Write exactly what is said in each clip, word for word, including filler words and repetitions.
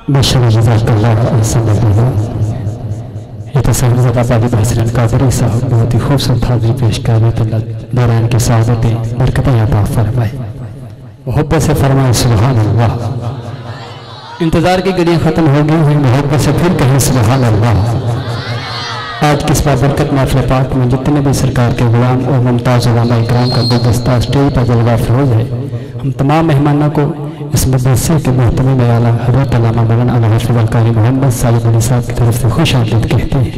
ये तो साहब हसरन कादरी साहब बहुत ही खूबसूरत हाजिरी पेश कर रहे थे। दौरान की सादतें बरकतें अता फरमाए, मोहब्बत से फरमाए सुभान अल्लाह। इंतजार की घड़ियाँ खत्म हो गई हुई, मोहब्बत से फिर कहें सुभान अल्लाह। आज किस बाबरकत महफिल पाक में जितने भी सरकार के गुलाम और मुमताज़ उलमा इकराम का गुलदस्ता स्टेज पर जलवा फरोज है, हम तमाम मेहमानों को इस मदरसे के मोहतमी में आला हज़रत अल्लामा मौलाना अला हाफ़िज़ कारी मोहम्मद साजिद अली साहब की तरफ से खुश आमदीद कहते हैं।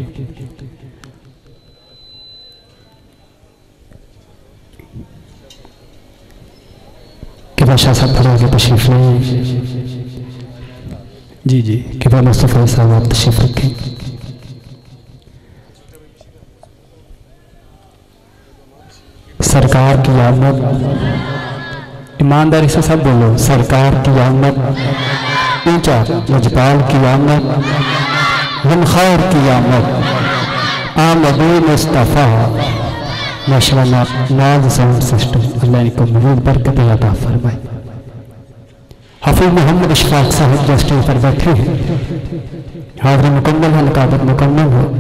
कि बादशाह साहब फरोगे तशरीफ लें। जी जी कि मुस्तफ़ा साहब आप तशरीफ रखें। सरकार की आमद, ईमानदारी से सब बोलो, सरकार की आमद, ऊंचा मजपाल की आमद, गमखौर की आमद, आमद मुस्तफ़ा माशाअल्लाह। नाज साउंड सिस्टम अल्लाह इनको मज़ीद बरकतें अता फरमाए। हफ़ीज़ मोहम्मद इशफाक साहब जो स्टेज पर बैठे हैं, हाज़िरी मुकम्मल है, नकाबत मुकम्मल हो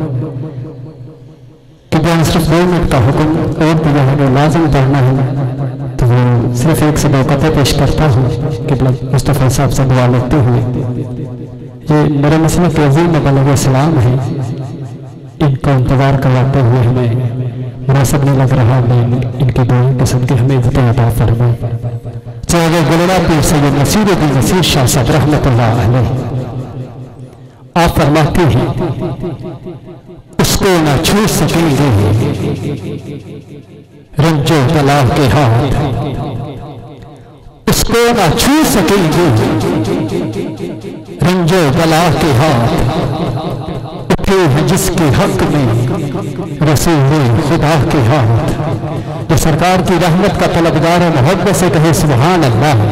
कि जहाँ सिर्फ दो मिनट का हुक्म और दिया है, वो लाजिम पढ़ना है, तो वो सिर्फ एक से दो कते पेश करता हूँ कि मुस्तफ़ा साहब से दुआ लेते हुए। ये मेरे मसले के अज़ीम बलग सलाम है, इनको इंतज़ार करवाते हुए हमें मुनासिब नहीं लग रहा, मैं इनकी दुआ के सदके हमें इज़्ज़तें अता फरमाए। चाहे गुलड़ा पीर सैयद नसीरुद्दीन नसीर शाह साहब रहमतुल्लाह अलैह, आप फरमाते हैं उसको न छू सकेंगे रंजो बला के हाथ, उसको न छू सकेंगे रंजो बला के हाथ, उठे हैं जिसके हक में रसूल खुदा के हाथ। जो सरकार की रहमत का तलबगार है, मोहब्बत से कहे सुभान अल्लाह।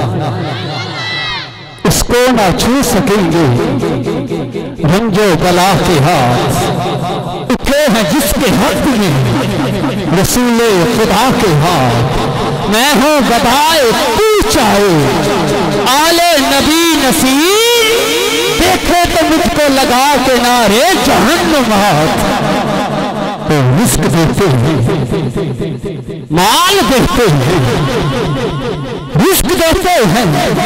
उसको ना छू सकेंगे रंजो बला के हाथ, उठे हैं जिसके हक में रसूल खुदा के हाथ। मैं हूँ गदाए तू चाहे आले नबी नसीर, देखे तो मुझको लगा के नारे जहन्नम हाथ। तो रिस्क देते हैं, माल देते हैं, रिस्क देते हैं,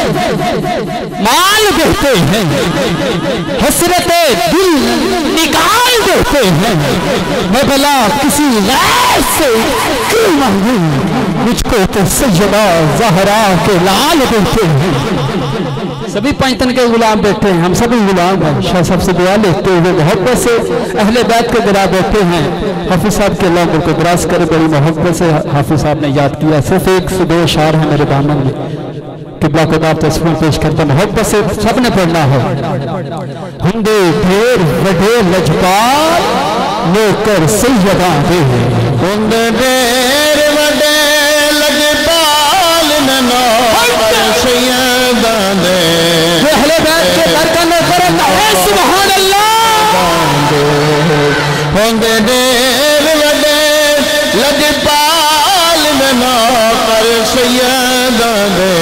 माल देते हैं, हसरते दिल निकाल देते हैं। मैं भला किसी गैर से क्यों मांगूं, मुझको तो सैयदा ज़हरा के लाल देते हैं। सभी पंचतन के गुलाम बैठे हैं, हम सभी गुलाम हैं। शाह साहब से दुआ लेते हुए मोहब्बत से अहले बैत के गिरा बैठे हैं। हाफिज साहब के अल्लाह को दराज करे, बड़ी मोहब्बत से हाफिज साहब ने याद किया। सिर्फ एक से दो शार है मेरे दामन में, किबला को आप तस्वीर पेश करते, मोहब्बत से सबने पढ़ना हो। हुंदे ढेर वडे लजपाल लेकर सैयदा दे, हुंदे ढेर वडे लजपाल ननो सैयदा दे, अहले बैत के बरकत में करेगा सुभान अल्लाह। होंदे ढेर वडे लजपाल ननो कर सैयदा दे,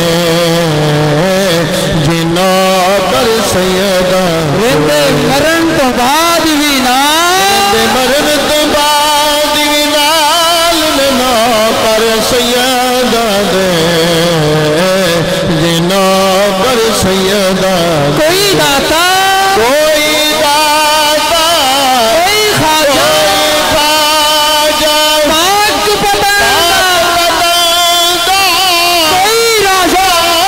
जिनो कर सैयदा दे। मरण तो बाद भी ना, मरण तो बाद भी नाल ननो कर सैयदा दे, जिनो कर सैयदा। कोई दाता, कोई दाता, कोई खाजा, खाजा पाक बताता, कोई राजा,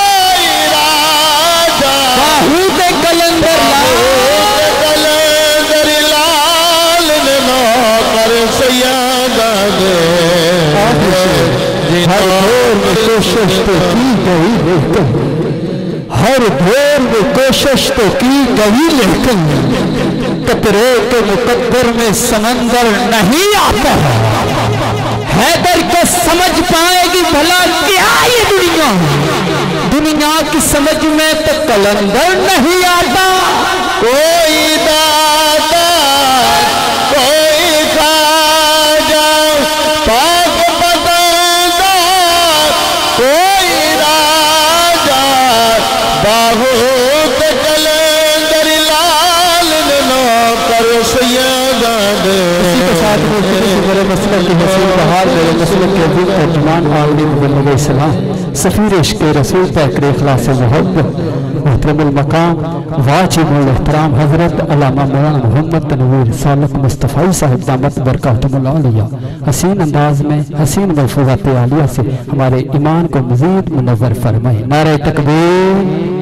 राजा बाहू के कलंदर लाल, कलंदर लाल ननो कर सैयदा दे। हर दौर में कोशिश तो की गई, हर दौर में कोशिश तो की गई, लेकिन कतरे के मुकद्दर में समंदर नहीं आता। हैदर को समझ पाएगी भला क्या ये दुनिया, दुनिया की समझ में तो कलंदर नहीं आता। कोई दाता, कोई खाजा पाक बताता, कोई राजा बाहू के कलंदर रसूल के दिल तर्जुमान आलमी मुबल्लिग सलाम सफ़ीर इश्क़ रसूल पैकर इख़लास मोहब्बत मुहतरमुल मकाम वाजिबुल एहतराम हज़रत अल्लामा मौलाना मोहम्मद तनवीर सालक मुस्तफ़ाई साहिब दामत बरकातुहुल आलिया हसीन अंदाज में हसीन मलफूज़ात आलिया से हमारे ईमान को मज़ीद मुनव्वर फरमाए। नारे तकबीर,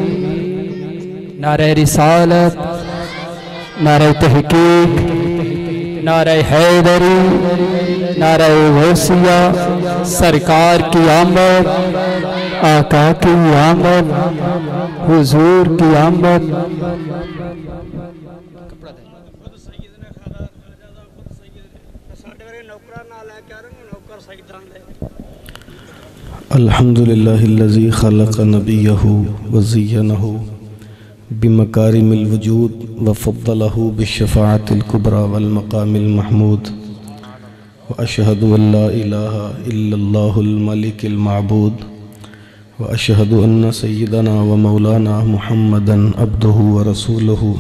नारे रिसालत, नारे तहकीक, नारे हैदरी, नारे गौसिया, सरकार की आमद, आका की आमद, हुजूर की आमद। अल्हम्दुलिल्लाहिल्लज़ी खलक़ नबियहु व ज़य्यनहु बिमकारिमिल वजूद व फ़द्दलहु बिश्शफ़ाअतिल कुबरा वल मक़ामिल महमूद व अशहदु अल्ला इलाहा इल्लल्लाहुल मलिकिल मअबूद व अशहदु अन्न सय्यदना व मौलाना मुहम्मदन अब्दुहु व रसूलुहु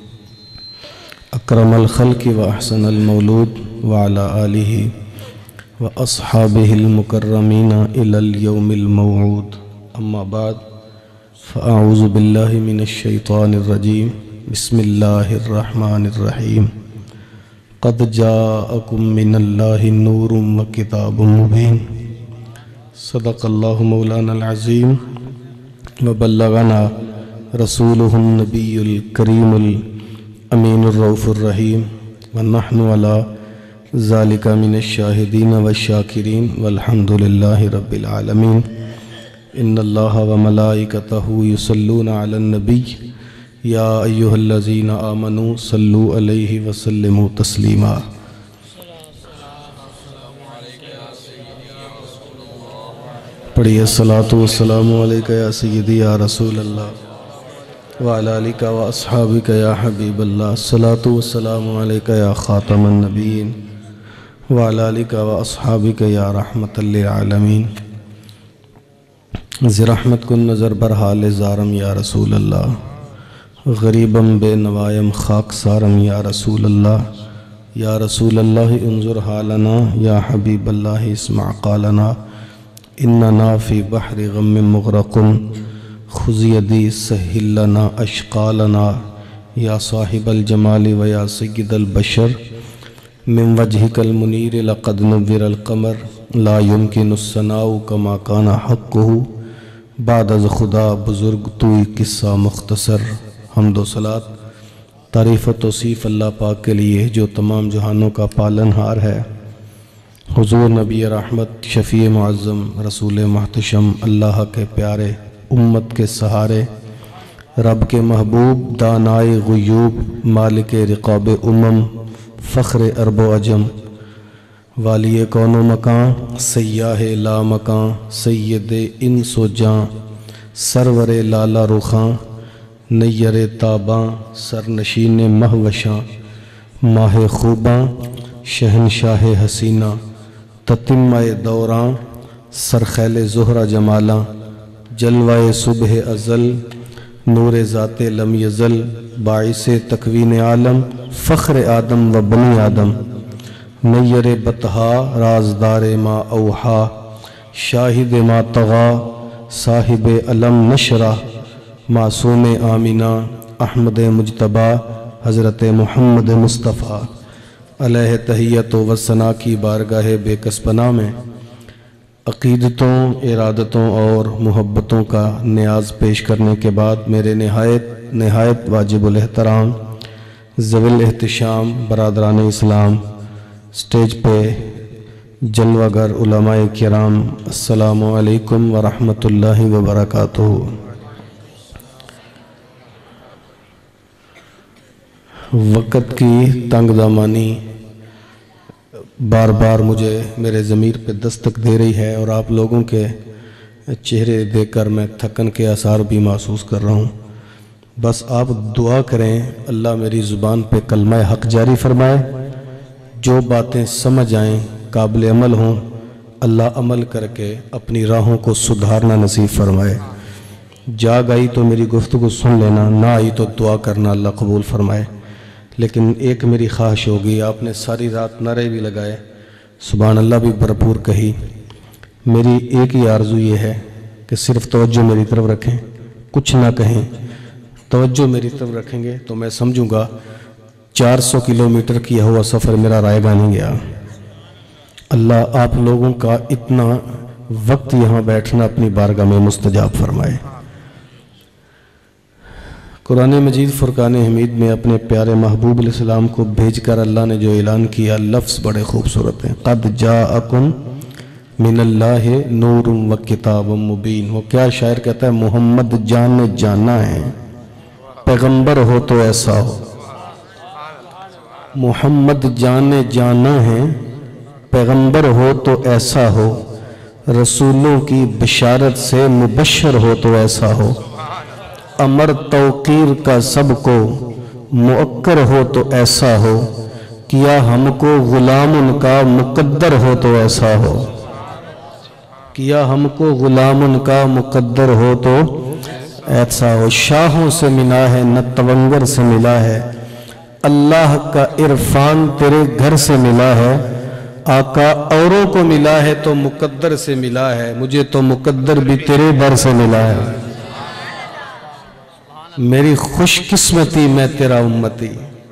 अकरमल ख़ल्क़ि व अहसनल मौलूद व अला आलिहि व अस्हाबिहिल मुकर्रमीना इलल यौमिल मौऊद। अम्मा बाद फ़अऊज़ु बिल्लाहि मिनश शैतानिर रजीम। बिस्मिल्लाहिर रहमानिर रहीम। क़द जाअकुम मिनल्लाहि नूरुम व किताबुम मुबीन। सदक़ल्लाहु मौलानल अज़ीम व बल्लगना रसूलुहुन नबियुल करीमुल अमीनुर रऊफ़ुर रहीम व नहनु अला ज़ालिका मिनश शाहिदीन व शाकिरीन वल्हम्दुलिल्लाहि रब्बिल आलमीन। इन्नल्लाहा व मलाइकतहु युसल्लूना अलन नबी या अय्युहल्लज़ीना आमनू सल्लू अलैहि व सल्लिमू तस्लीमा। पढ़िए सलातु वस्सलामु अलैका या सय्यदी या रसूल अल्लाह व अला आलिका व अस्हाबिका या हबीबल्लाह। सलातु वस्सलामु अलैका या ख़ातमन नबिय्यीन व अला आलिका व अस्हाबिका या रहमतल लिल आलमीन। ज़िरहमत कुन नज़र बरहाल ज़ारम या रसूल अल्लाह गरीबम बेनवायम खाक सारम या रसूल अल्लाह। या रसूल अल्लाह उन्जुर हालना या हबीब अल्लाह इस्मा क़ालना इन्नना फ़ी बहरि ग़म्मिन मुग़रक़ुन खुज़ यदी सहिल लना अशक़ालना। या साहिबल जमाली व या सय्यिदल बशर मिन वजहिकल मुनीर लक़द नव्वरल क़मर ला युमकिनुस सनाउ कमा काना हक़्क़ुहु बाद अज़ खुदा बुज़ुर्ग तू किस्सा मुख्तसर। हम्दो सलात तारीफ़ व तौसीफ़ अल्लाह पाक के लिए जो तमाम जहानों का पालनहार है। हुज़ूर नबी रहमत शफ़ी मुअज़्ज़म रसूल मुहतशम अल्लाह के प्यारे उम्मत के सहारे रब के महबूब दानाए ग़ुयूब मालिक रिक़ाब उम्मम फ़ख्र अरब व अजम वालिए कौनो मकां सय्याह ला मकां सैयद इंस व जां सरवर लाला रुखां नैयर ताबां सरनशीन महवशां माह खूबां शहनशाह हसीना ततिम्माए दौरां सरखैल ज़ुहरा जमालां जलवाए सुबह अज़ल नूर ज़ाते लम यज़ल बाइसे तकवीन आलम फ़ख्र आदम व बनी आदम नैयर बतहा राजदार मा औहा शाहिद मा तग़ा साहिब अलम नशरा मासूम आमिना अहमद मुजतबा हज़रत मोहम्मद मुस्तफ़ा अलैहि तहियत व सना की बारगाह बेकसपना में अक़ीदतों इरादतों और मोहब्बतों का न्याज पेश करने के बाद मेरे नहायत नहायत वाजिबुल एहतराम ज़विल एहतिशाम बरादरान इस्लाम स्टेज पे जलवागर उलमाए किराम अस्सलामु अलैकुम व रहमतुल्लाहि व बरकातुहू। वक़्त की तंगदामानी बार बार मुझे मेरे ज़मीर पे दस्तक दे रही है और आप लोगों के चेहरे देखकर मैं थकन के आसार भी महसूस कर रहा हूँ। बस आप दुआ करें अल्लाह मेरी ज़ुबान पे कलमा हक़ जारी फरमाए, जो बातें समझ आएँ काबिल अमल हों अल्लाह अमल करके अपनी राहों को सुधारना नसीब फरमाए। जाग आई तो मेरी गुफ्तगू सुन लेना, ना आई तो दुआ करना अल्लाह कबूल फरमाए। लेकिन एक मेरी ख्वाहिश होगी, आपने सारी रात नारे भी लगाए सुभान अल्लाह भी भरपूर कही। मेरी एक ही आरज़ू ये है कि सिर्फ तवज्जो मेरी तरफ रखें, कुछ ना कहें। तवज्जो मेरी तरफ रखेंगे तो मैं समझूंगा चार सौ किलोमीटर किया हुआ सफ़र मेरा रायगा नहीं गया। अल्लाह आप लोगों का इतना वक्त यहाँ बैठना अपनी बारगाह में मुस्तजाब फरमाए। कुरान मजीद फुरकान हमीद में अपने प्यारे महबूब अलैहिस्सलाम को भेजकर अल्लाह ने जो ऐलान किया, लफ्ज़ बड़े खूबसूरत हैं। क़द जाअकुम मिनल्लाहि नूरुम व किताबुम मुबीन। वो क्या शायर कहता है, मोहम्मद जान ने जाना है पैगंबर हो तो ऐसा हो। मोहम्मद जान ने जाना है पैगंबर हो तो ऐसा हो, रसूलों की बिशारत से मुबश्शर हो तो ऐसा हो, अमर तौकीर का सबको मुअक्कर हो तो ऐसा हो, किया हमको गुलाम उनका मुकद्दर हो तो ऐसा हो, किया हमको गुलाम उनका मुकद्दर हो तो ऐसा हो। शाहों से मिला है न तवंगर से मिला है, अल्लाह का इरफान तेरे घर से मिला है, आका औरों को मिला है तो मुकद्दर से मिला है, मुझे तो मुकद्दर भी तेरे दर से मिला है। मेरी खुशकिस्मती मैं तेरा उम्मती,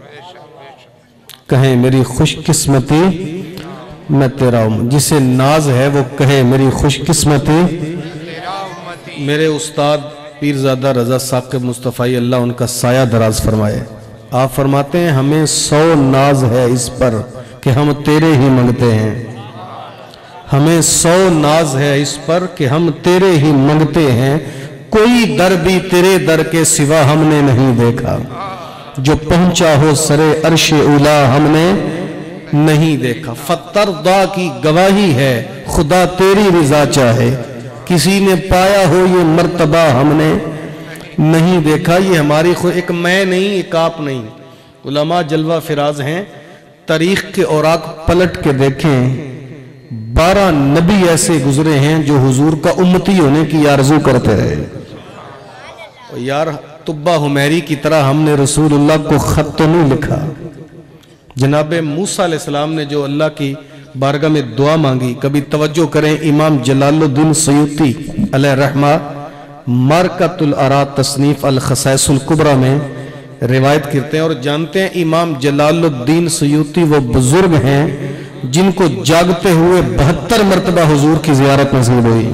कहें मेरी खुशकिस्मती मैं तेरा उम्मती। जिसे नाज है वो कहे मेरी खुशकिस्मती मेरे उस्ताद पीरजादा रजा साकिब मुस्तफ़ाई, अल्लाह उनका साया दराज फरमाए। आप फरमाते हैं हमें सौ नाज है इस पर कि हम तेरे ही मंगते हैं, हमें सौ नाज है इस पर कि हम तेरे ही मंगते हैं, कोई दर भी तेरे दर के सिवा हमने नहीं देखा, जो पहुंचा हो सरे अर्शे उला हमने नहीं देखा। फतरदा की गवाही है खुदा तेरी रिजा चाहे, किसी ने पाया हो ये मर्तबा हमने नहीं देखा। ये हमारी खुद एक मैं नहीं, एक आप नहीं, उलमा जलवा फिराज हैं। तारीख के औराक पलट के देखें, बारह नबी ऐसे गुजरे हैं जो हुजूर का उम्मती होने की आरज़ू करते रहे। और यार तुब्बा हुमैरी की तरह हमने रसूलुल्लाह को खत तो नहीं लिखा। जनाब मूसा अलैहिस्सलाम ने जो अल्लाह की बारगाह में दुआ मांगी, कभी तवज्जो करें, इमाम जलालुद्दीन सयूती अलैह रहमा मारकतुल आरा तसनीफ अल खसाइसुल कुबरा में रिवायत करते हैं और जानते हैं इमाम जलालुद्दीन सयूती वो बुजुर्ग हैं जिनको जागते हुए बहत्तर मरतबा हुजूर की जियारत नसीब हुई।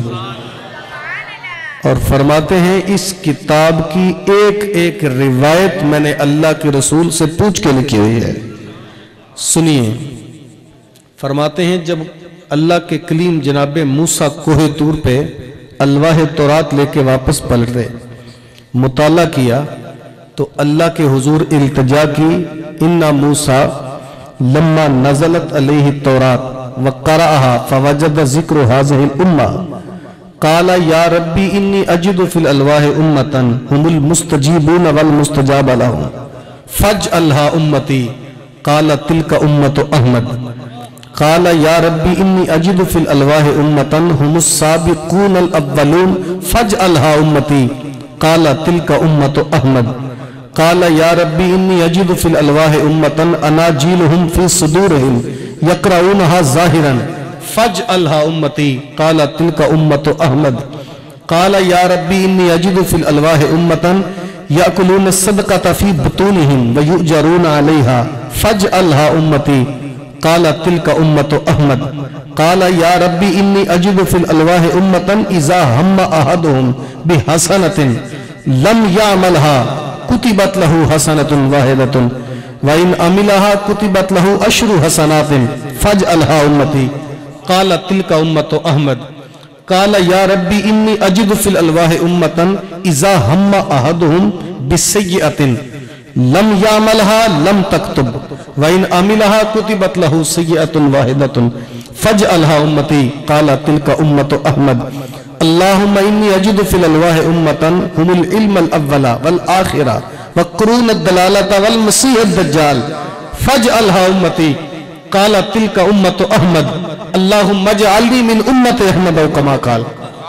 और फरमाते हैं इस किताब की एक एक रिवायत मैंने अल्लाह के रसूल से पूछ के लिखी हुई है। सुनिए, फरमाते हैं जब अल्लाह के कलीम जनाब मूसा कोहे तूर पे अलवाह तौरात लेके वापस पलटे, मुताला किया तो अल्लाह के हुजूर इल्तिजा की, इन्ना मूसा लम्मा नज़लत अलैहि तौरात व क़रअहा फवजद ज़िक्र हाज़िहिल उम्मा क़ाला या रब्बी इन्नी अजिदु फ़िल अलवाहि उम्मतन हुमुल मुस्तजीबून वल मुस्तजाब लहुम फ़जअलहा उम्मती क़ाला तिलका उम्मतु अहमद क़ाला या रब्बी इन्नी अजिदु फ़िल अलवाहि उम्मतन हुमुस साबिक़ूनल अव्वलून फ़जअलहा उम्मती क़ाला तिलका उम्मतु अहमद क़ाला या रब्बी इन्नी अजिदु फ़िल अलवाहि उम्मतन अनाजीलुहुम फ़ी सुदूरिहिम यक़रऊनहा ज़ाहिरन फ़जअलहा उम्मती क़ाला तिलका उम्मतु अहमद क़ाला या रब्बी इन्नी अजिदु फ़िल अलवाहि उम्मतन याकुलून सदक़ता फ़ी बुतूनिहिम व युजरून अलैहा फ़जअलहा उम्मती क़ाला तिलका उम्मतु अहमद क़ाला या रब्बी इन्नी अजिदु फ़िल अलवाहि उम्मतन इज़ा हम्मा अहदुहुम बिहसनतिन लम यामलहा कुतिबत लहू हसनतुन वाहिदतुन व इन अमिलहा कुतिबत लहू अशरु हसनातिन फ़जअलहा उम्मती क़ाला तिलका उम्मतु अहमद क़ाला या रब्बी इन्नी अजिदु फ़िल अलवाहि उम्मतन इज़ा हम्मा अहदुहुम बिस्सय्यतिन लम यामलहा लम तक्तुब व इन अमिलहा कुतिबत लहू सय्यतुन वाहिदतुन फ़जअलहा उम्मती क़ाला तिलका उम्मतु अहमद अल्लाहुम्मा इन्नी अजिदु फ़िल अलवाहि उम्मतन हुमुल इल्मल अव्वला वल आखिरा व कुरूनद दलालता वल मसीहद दज्जाल फ़जअलहा उम्मती क़ाला तिलका उम्मतु अहमद अल्लाहुम्मा जअलनी मिन उम्मति अहमद कमा क़ाल।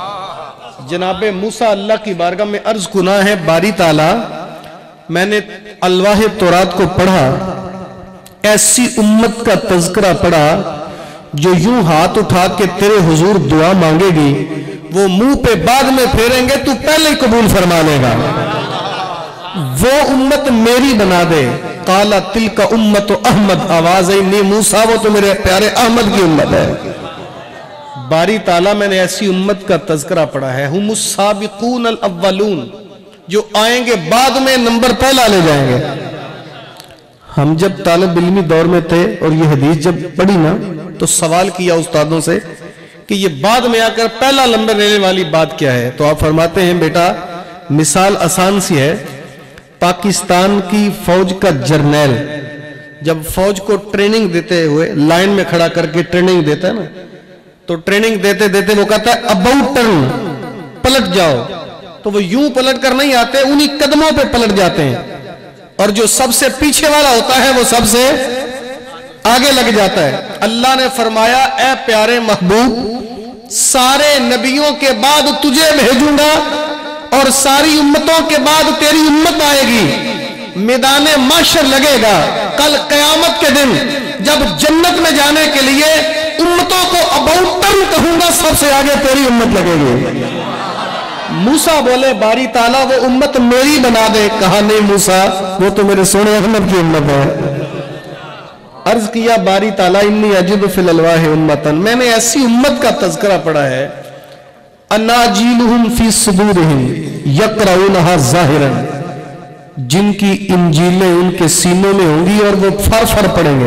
जनाब मूसा अल्लाह की बारगाह में अर्ज गुनाह है, बारी ताला मैंने अलवाह तौरात को पढ़ा, ऐसी उम्मत का तज़किरा पढ़ा जो यूं हाथ उठा के तेरे हुजूर दुआ मांगेगी वो मुंह पे बाद में फेरेंगे, तू पहले ही कबूल फरमा लेगा। वो उम्मत मेरी बना दे। काला तिल का उम्मत अहमद, आवाज आई नी मूसा वो तो मेरे प्यारे अहमद की उम्मत है। बारी ताला मैंने ऐसी उम्मत का तज़किरा पढ़ा है, हुमुस साबिकून अल अव्वलून, जो आएंगे बाद में नंबर पहला ले जाएंगे। हम जब तालिब इल्मी दौर में थे और ये हदीस जब पढ़ी ना तो सवाल किया उस्तादों से कि ये बाद में आकर पहला नंबर लेने वाली बात क्या है। तो आप फरमाते हैं बेटा मिसाल आसान सी है। पाकिस्तान की फौज का जर्नैल जब फौज को ट्रेनिंग देते हुए लाइन में खड़ा करके ट्रेनिंग देता है ना, तो ट्रेनिंग देते देते वो कहता है अबाउट टर्न, पलट जाओ। तो वो यूं पलट कर नहीं आते, उन्हीं कदमों पे पलट जाते हैं और जो सबसे पीछे वाला होता है वो सबसे आगे लग जाता है। अल्लाह ने फरमाया ए प्यारे महबूब, सारे नबियों के बाद तुझे भेजूंगा और सारी उम्मतों के बाद तेरी उम्मत आएगी। मैदाने माशर लगेगा कल कयामत के दिन, जब जन्नत में जाने के लिए उम्मतों को अबाउट टर्न कहूंगा, सबसे आगे तेरी उम्मत लगेगी। मूसा बोले बारी ताला वो उम्मत मेरी बना दे। कहा नहीं मूसा वो तो मेरे सोने अहमद की उम्मत है। अर्ज किया बारी ताला इन्नी अजिब फिल अलवाह उम्मतन, मैंने ऐसी उम्मत का तज़किरा पढ़ा है अनाजीलुहुम फी सुदूरिहिम यक़रऊनहा ज़ाहिरन, जिनकी इंजीलें उनके सीनों में होंगी और वो फर फर पड़ेंगे।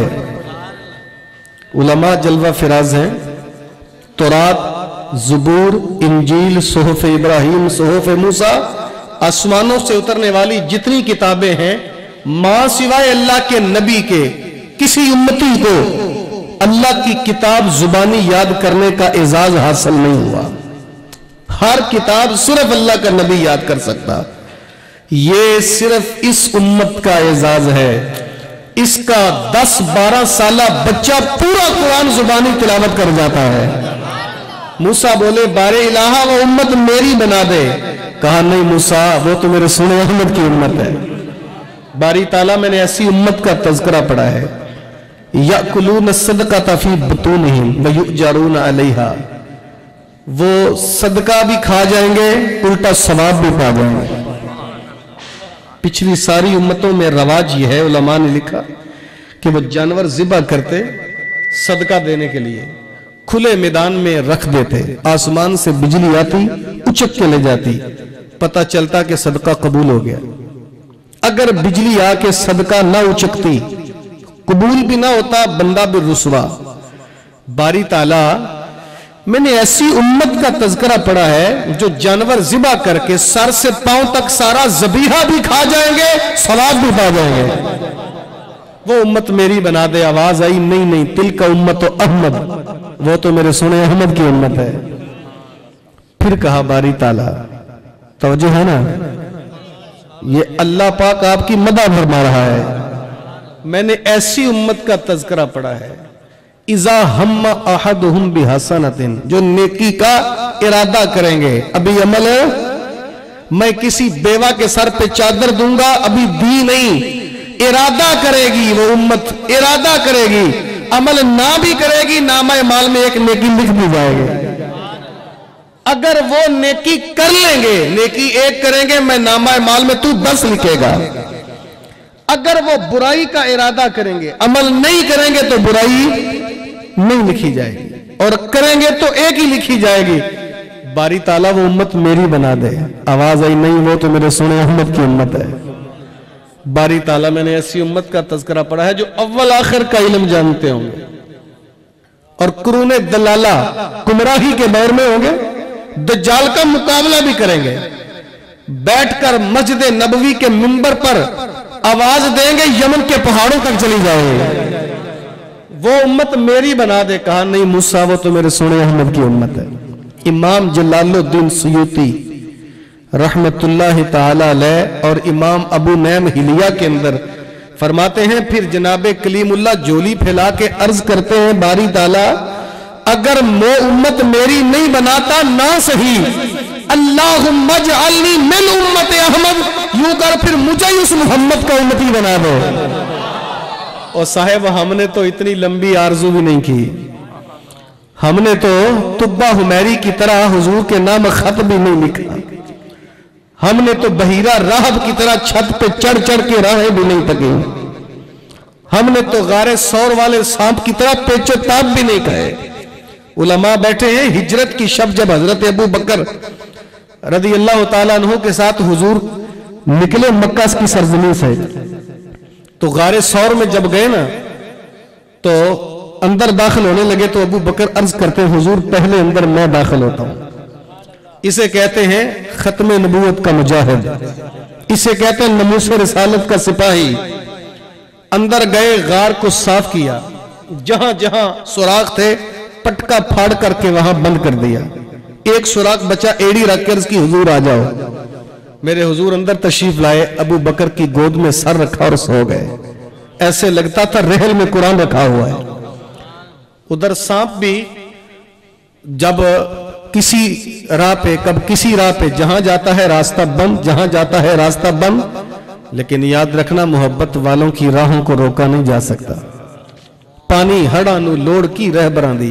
उलमा जलवा फिराज हैं। तौरात, ज़ुबूर, इंजील, सुहफ़ इब्राहिम, सुहफ़ मूसा, आसमानों से उतरने वाली जितनी किताबें हैं, मां सिवाय अल्लाह के नबी के किसी उम्मती को अल्लाह की किताब जुबानी याद करने का एजाज हासिल नहीं हुआ। हर किताब सिर्फ अल्लाह का नबी याद कर सकता। ये सिर्फ इस उम्मत का एजाज है। इसका दस बारह साल बच्चा पूरा कुरान जुबानी तिलावत कर जाता है। मूसा बोले बारे इलाहा वो उम्मत मेरी बना दे। कहा नहीं मूसा वो तो मेरे सुने अहमद की उम्मत है। बारी ताला मैंने ऐसी उम्मत का तज़किरा पढ़ा है याकुलून सदका फी बुतूनिहिम व युजारून अलैहा, वो सदका भी खा जाएंगे उल्टा सवाब भी पा जाएंगे। पिछली सारी उम्मतों में रवाज यह है, उलमा ने लिखा कि वो जानवर ज़िबा करते सदका देने के लिए, खुले मैदान में रख देते, आसमान से बिजली आती उचक के ले जाती, पता चलता कि सदका कबूल हो गया। अगर बिजली आके सदका ना उचकती, कबूल भी ना होता, बंदा भी रुसवा। बारी ताला मैंने ऐसी उम्मत का तज़किरा पढ़ा है जो जानवर ज़िबा करके सर से पांव तक सारा ज़बीहा भी खा जाएंगे, सवाब भी पा जाएंगे। वो उम्मत मेरी बना दे। आवाज आई नहीं नहीं तिल का उम्मत तो अहमद, वो तो मेरे सुने अहमद की उम्मत है। फिर कहा बारी ताला, तवज्जो है ना, ये अल्लाह पाक आपकी मदद फरमा रहा है। मैंने ऐसी उम्मत का तज़किरा पढ़ा है इज़ा हम्मा अहदुहुम बिहसनतिन, जो नेकी का इरादा करेंगे। अभी अमल मैं किसी बेवा के सर पे चादर दूंगा, अभी दी नहीं, इरादा करेगी वो उम्मत, इरादा करेगी, अमल ना भी करेगी, नामा माल में एक नेकी लिख दी जाएगी। अगर वो नेकी कर लेंगे, नेकी एक करेंगे, मैं नामा माल में तू दस लिखेगा। अगर वो बुराई का इरादा करेंगे, अमल नहीं करेंगे तो बुराई नहीं लिखी जाएगी, और करेंगे तो एक ही लिखी जाएगी। बारी ताला वो उम्मत मेरी बना दे। आवाज आई नहीं वो तो मेरे सुने अहमद की उम्मत है। बारी ताला मैंने ऐसी उम्मत का तज़किरा पढ़ा है जो अव्वल आखिर का इल्म जानते होंगे और कुरूने दलाला गुमराही के दौर में होंगे, दज्जाल का मुकाबला भी करेंगे, बैठकर मस्जिद नबवी के मिंबर पर आवाज देंगे, यमन के पहाड़ों तक चली जाएंगे। वो उम्मत मेरी बना दे। कहा नहीं मूसा वो तो मेरे सुने अहमद की उम्मत है। इमाम जलालुद्दीन सुयूती रहमतुल्लाह ताला अलैह और इमाम अबू नैम हिलिया के अंदर फरमाते हैं, फिर जनाबे कलीमुल्लाह झोली फैला के अर्ज करते हैं, बारी ताला अगर वो उम्मत मेरी नहीं बनाता ना सही, अल्लाहुम्मा जअलनी मिन उम्मत अहमद, यूं कर फिर मुझे उस मोहम्मद का उम्मती बना दो। और साहेब हमने तो इतनी लंबी आरजू भी नहीं की। हमने तो तुब्बा हुमैरी की तरह हुजूर के नाम खत भी नहीं लिखा, हमने तो बहीरा राहब की तरह छत पे चढ़ चढ़ के राहें भी नहीं तकी, हमने तो गारे सौर वाले सांप की तरह पेचो ताप भी नहीं कहे। उलमा बैठे हैं, हिजरत की शब जब हजरत अबू बकर रदी अल्लाह ताला अन्हु के साथ हुजूर निकले मक्का की सरजमीन से, तो गारे सौर में जब गए ना तो अंदर दाखिल होने लगे तो अबू बकर अर्ज करते हैं, हुजूर पहले अंदर मैं दाखिल होता हूं। इसे कहते हैं खत्म नबूवत का मुजाहिद, इसे कहते हैं नमूसे रिसालत का सिपाही। अंदर गए, गार को साफ किया, जहां जहां सुराख थे पटका फाड़ करके वहां बंद कर दिया। एक सुराख बचा, एड़ी रखकर उसकी हुजूर आ जाओ। मेरे हुजूर अंदर तशरीफ लाए, अबू बकर की गोद में सर रखा और सो गए, ऐसे लगता था रहल में कुरान रखा हुआ है। उधर सांप भी जब किसी राह पे, कब किसी राह पे, जहां जाता है रास्ता बंद, जहां जाता है रास्ता बंद। लेकिन याद रखना, मोहब्बत वालों की राहों को रोका नहीं जा सकता। पानी हड़ा नू लोड़ की रह बरांदी,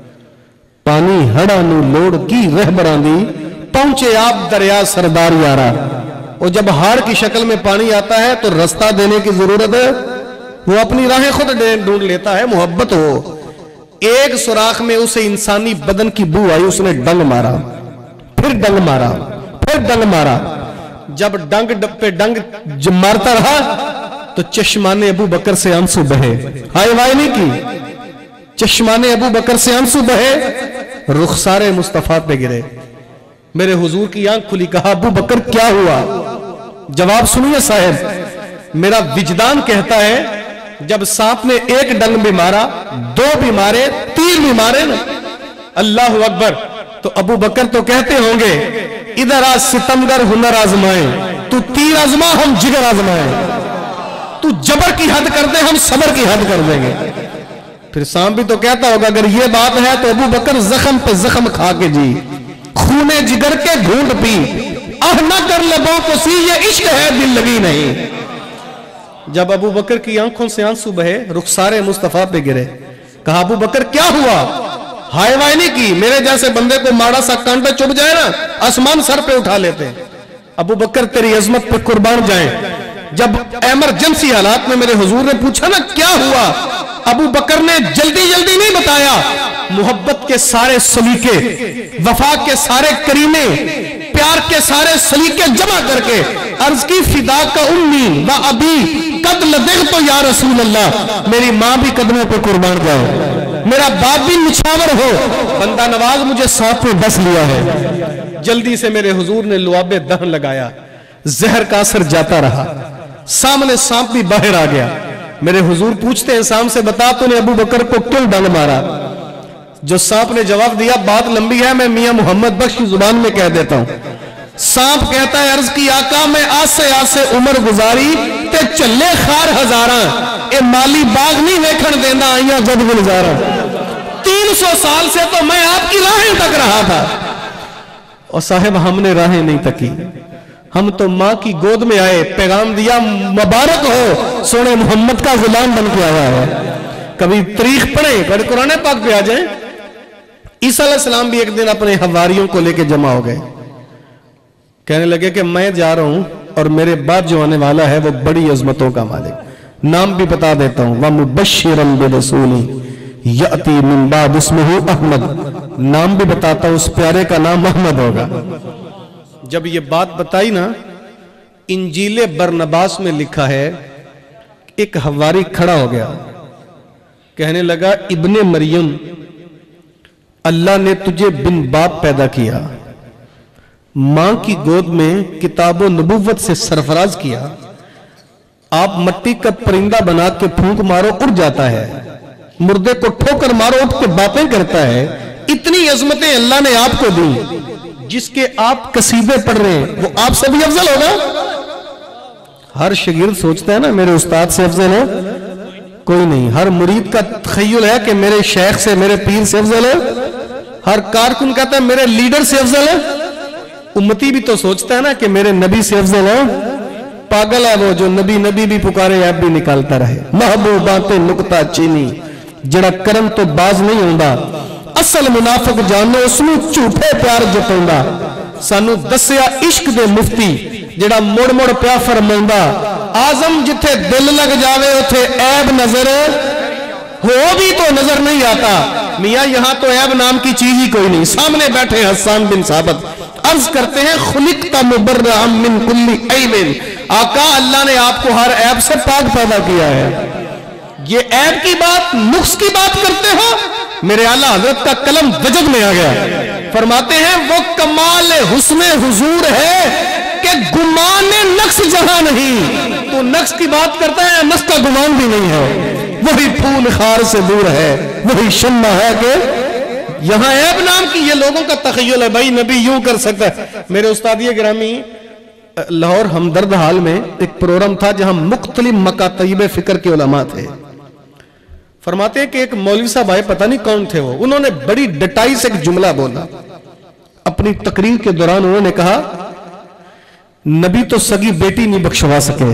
पानी हड़ा नू लोड़ की रह बरांदी, पहुंचे आप दरिया सरदार यारा। और जब हाड़ की शक्ल में पानी आता है तो रास्ता देने की जरूरत है, वो अपनी राहें खुद ढूंढ लेता है। मोहब्बत हो, एक सुराख में उसे इंसानी बदन की बू आई, उसने डंग मारा, फिर डंग मारा, फिर डंग मारा। जब डंग पे डंग जब मारता रहा तो चश्माने अबू बकर से आंसू बहे। हाय वाय नहीं की, चश्माने अबू बकर से आंसू बहे, रुखसारे मुस्तफा पे गिरे। मेरे हुजूर की आंख खुली, कहा अबू बकर क्या हुआ? जवाब सुनिए साहब, मेरा विजदान कहता है जब सांप ने एक डंग भी मारा, दो भी मारे, तीन भी मारे ना, अल्लाह अकबर, तो अबू बकर तो कहते होंगे इधर आज सितमगर हुनर आजमाए, तू तीर आजमा हम जिगर आजमाए, तू जबर की हद कर दे हम सबर की हद कर देंगे। फिर सांप भी तो कहता होगा अगर ये बात है तो अबू बकर जख्म पे जख्म खा के जी, खूने जिगर के घूंट पी, आह ना कर लबों को सी, ये इश्क है दिल लगी नहीं। जब अबू बकर की आंखों से आंसू बहे, रुखसारे मुस्तफा पे गिरे, कहा अबू बकर क्या हुआ? हाय वाय नहीं की, मेरे जैसे बंदे को माड़ा सा कांटा चुभ जाए ना, आसमान सर पे उठा लेते। अबू बकर तेरी अजमत पे कुर्बान जाए। जब इमरजेंसी हालात में मेरे हुजूर ने पूछा ना क्या हुआ, अबू बकर ने जल्दी जल्दी नहीं बताया, मोहब्बत के सारे सलीके, वफा के सारे करीने, प्यार के सारे सलीके जमा करके अर्ज की फिदा का उम्मी व अभी कद लदेग तो या रसूल अल्लाह, मेरी मां भी कदमों पे कुर्बान जाए, मेरा बाप भी निछावर हो, बंदा नवाज मुझे सांप में बस लिया है। जल्दी से मेरे हुजूर ने लुआबे दहन लगाया, जहर का असर जाता रहा, सामने सांप भी बाहर आ गया। मेरे हुजूर पूछते हैं सांप से, बता तूने अबू बकर को क्यों डंग मारा? जो सांप ने जवाब दिया, बात लंबी है, मैं मियां मोहम्मद बख्श की जुबान में कह देता हूं। सांप कहता है अर्ज की आका मैं आसे आसे उम्र गुजारी ते चले खार हजारा, ए माली बाग नहीं वेखण देंदा आइया जद गुलजारा। तीन सौ साल से तो मैं आपकी राहें तक रहा था, और साहब हमने राहें नहीं तकी, हम तो मां की गोद में आए, पैगाम दिया मुबारक हो सोने मोहम्मद का गुलाम बन के आया है। कभी तारीख पढ़े, कभी कुरान पाक पे आ जाए। ईसा अलैहिस्सलाम भी एक दिन अपने हवारियों को लेकर जमा हो गए, कहने लगे कि मैं जा रहा हूं और मेरे बाद जो आने वाला है वो बड़ी अजमतों का मालिक। नाम भी बता देता हूं, व मुबश्शिरन बिरसूली याती मिन बाद इस्मुहु अहमद, नाम भी बताता हूं, उस प्यारे का नाम अहमद होगा। जब ये बात बताई ना, इंजीले बरनबास में लिखा है, एक हवारी खड़ा हो गया, कहने लगा इब्ने मरियम, अल्लाह ने तुझे बिन बाप पैदा किया, मां की गोद में किताबो नबुव्वत से सरफराज किया, आप मट्टी का परिंदा बना के फूंक मारो उड़ जाता है, मुर्दे को ठोकर मारो उठ के बातें करता है। इतनी अजमतें अल्लाह ने आपको दी, जिसके आप कसीदे पढ़ रहे हैं वो आपसे भी अफजल होगा। हर शागिर्द सोचता है ना मेरे उस्ताद से अफजल है, कोई नहीं। हर मुरीद का तखय्युल है कि मेरे शेख से, मेरे पीर से अफजल है। हर कारकुन कहता है मेरे लीडर से अफजल है। उम्मती भी तो सोचता है ना कि मेरे नबी से अफजल है। पागल है वो जो नबी नबी भी पुकारे ऐप भी निकालता रहे। महबूबाते नुकता चीनी, जड़ा करम तो बाज नहीं होता, असल मुनाफिक जानो उसनू झूठे प्यार जताउंदा। सानू दसिया इश्क दे मुफ्ती जिहड़ा मुड़ मुड़ प्या फरमाउंदा आजम जिथे दिल लग जावे उथे ऐब नजर हो भी तो नजर नहीं आता। मियां यहां तो ऐब नाम की चीज ही कोई नहीं। सामने बैठे हसन बिन साबित अर्ज करते हैं खुलिकता मुबर्रअम मिन कुल्ली ऐबिन, आका अल्लाह ने आपको हर ऐब से पाक पैदा किया है। ये ऐब की बात नुक्स की बात करते हो, मेरे आला हजरत का कलम वजद में आ गया। फरमाते हैं वो कमाल हुस्ने हुजूर है कि गुमान नक्स जहां नहीं। तो नक्स की बात करता है, नक्स का गुमान भी नहीं है। वही फूल खार से दूर है, वही शम्मा है कि यहां ऐब नाम की। ये लोगों का तखय्युल है भाई, नबी यूं कर सकता है। मेरे उस्तादिए गिरामी लाहौर हमदर्द हाल में एक प्रोग्राम था जहां मुख्तलिफ मकातब फिक्र के उलमा थे। फरमाते हैं कि एक मौलवी साहब आए, पता नहीं कौन थे वो, उन्होंने बड़ी डटाई से एक जुमला बोला। अपनी तकरीर के दौरान उन्होंने कहा नबी तो सगी बेटी नहीं बख्शवा सके।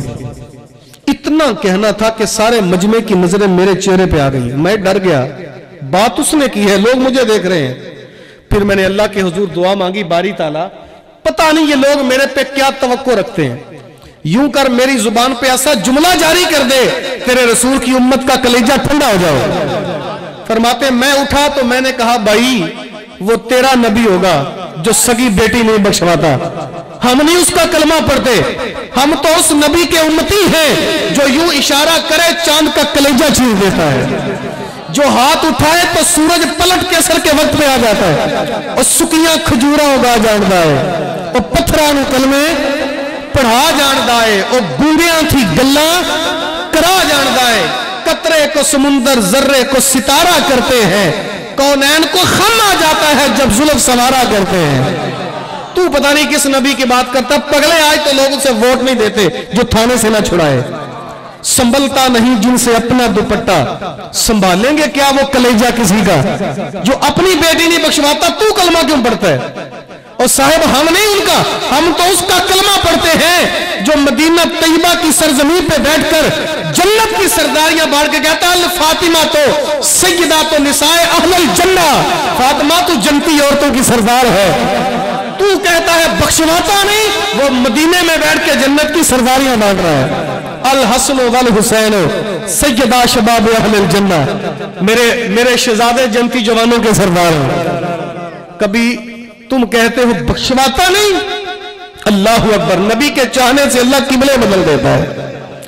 इतना कहना था कि सारे मजमे की नजरें मेरे चेहरे पे आ गई। मैं डर गया, बात उसने की है, लोग मुझे देख रहे हैं। फिर मैंने अल्लाह के हुजूर दुआ मांगी, बारी ताला पता नहीं ये लोग मेरे पे क्या तवक्को रखते हैं, यूं कर मेरी जुबान पे ऐसा जुमला जारी कर दे तेरे रसूल की उम्मत का कलेजा ठंडा हो जाओ। फरमाते मैं उठा तो मैंने कहा भाई वो तेरा नबी होगा जो सगी बेटी नहीं बख्शवाता। हम नहीं उसका कलमा पढ़ते, हम तो उस नबी के उम्मती हैं जो यूं इशारा करे चांद का कलेजा छीन देता है, जो हाथ उठाए तो सूरज पलट के सर के वक्त पे आ जाता है, और सुकियां खजूरा उगा जानता है, और पत्थरां नूं कलमे पढ़ा जानता है, और गूंगियां थी गल्ला करा जानता है। कतरे को समुंदर जर्रे को सितारा करते हैं, कौनैन को खम आ जाता है जब जुल्फ सवारा करते हैं। तू पता नहीं किस नबी की बात करता, पगले आए तो लोग उसे वोट नहीं देते जो थाने से ना छुड़ाए। संभलता नहीं जिनसे अपना दुपट्टा, संभालेंगे क्या वो कलेजा किसी का जो अपनी बेटी नहीं बख्शवाता। तू कलमा क्यों पढ़ता है? और साहब हम नहीं उनका, हम तो उसका कलमा पढ़ते हैं जो मदीना तैयबा की सरजमीन पे बैठकर जन्नत की सरदारियां बांट के कहता है फातिमा तो सैयदा तो निसाए अहलल जन्ना, फातिमा तो जनती औरतों की सरदार है। तू कहता है बख्शवाता नहीं, वो मदीने में बैठ के जन्नत की सरदारियां बांट रहा है। अल हसन वल हुसैन सैयदा शबाब अहलल जन्ना, मेरे मेरे शहजादे जनती जवानों के सरदार हैं। कभी तुम कहते हो बख्शवाता नहीं? अल्लाह अकबर, नबी के चाहने से अल्लाह किबले बदल देता है।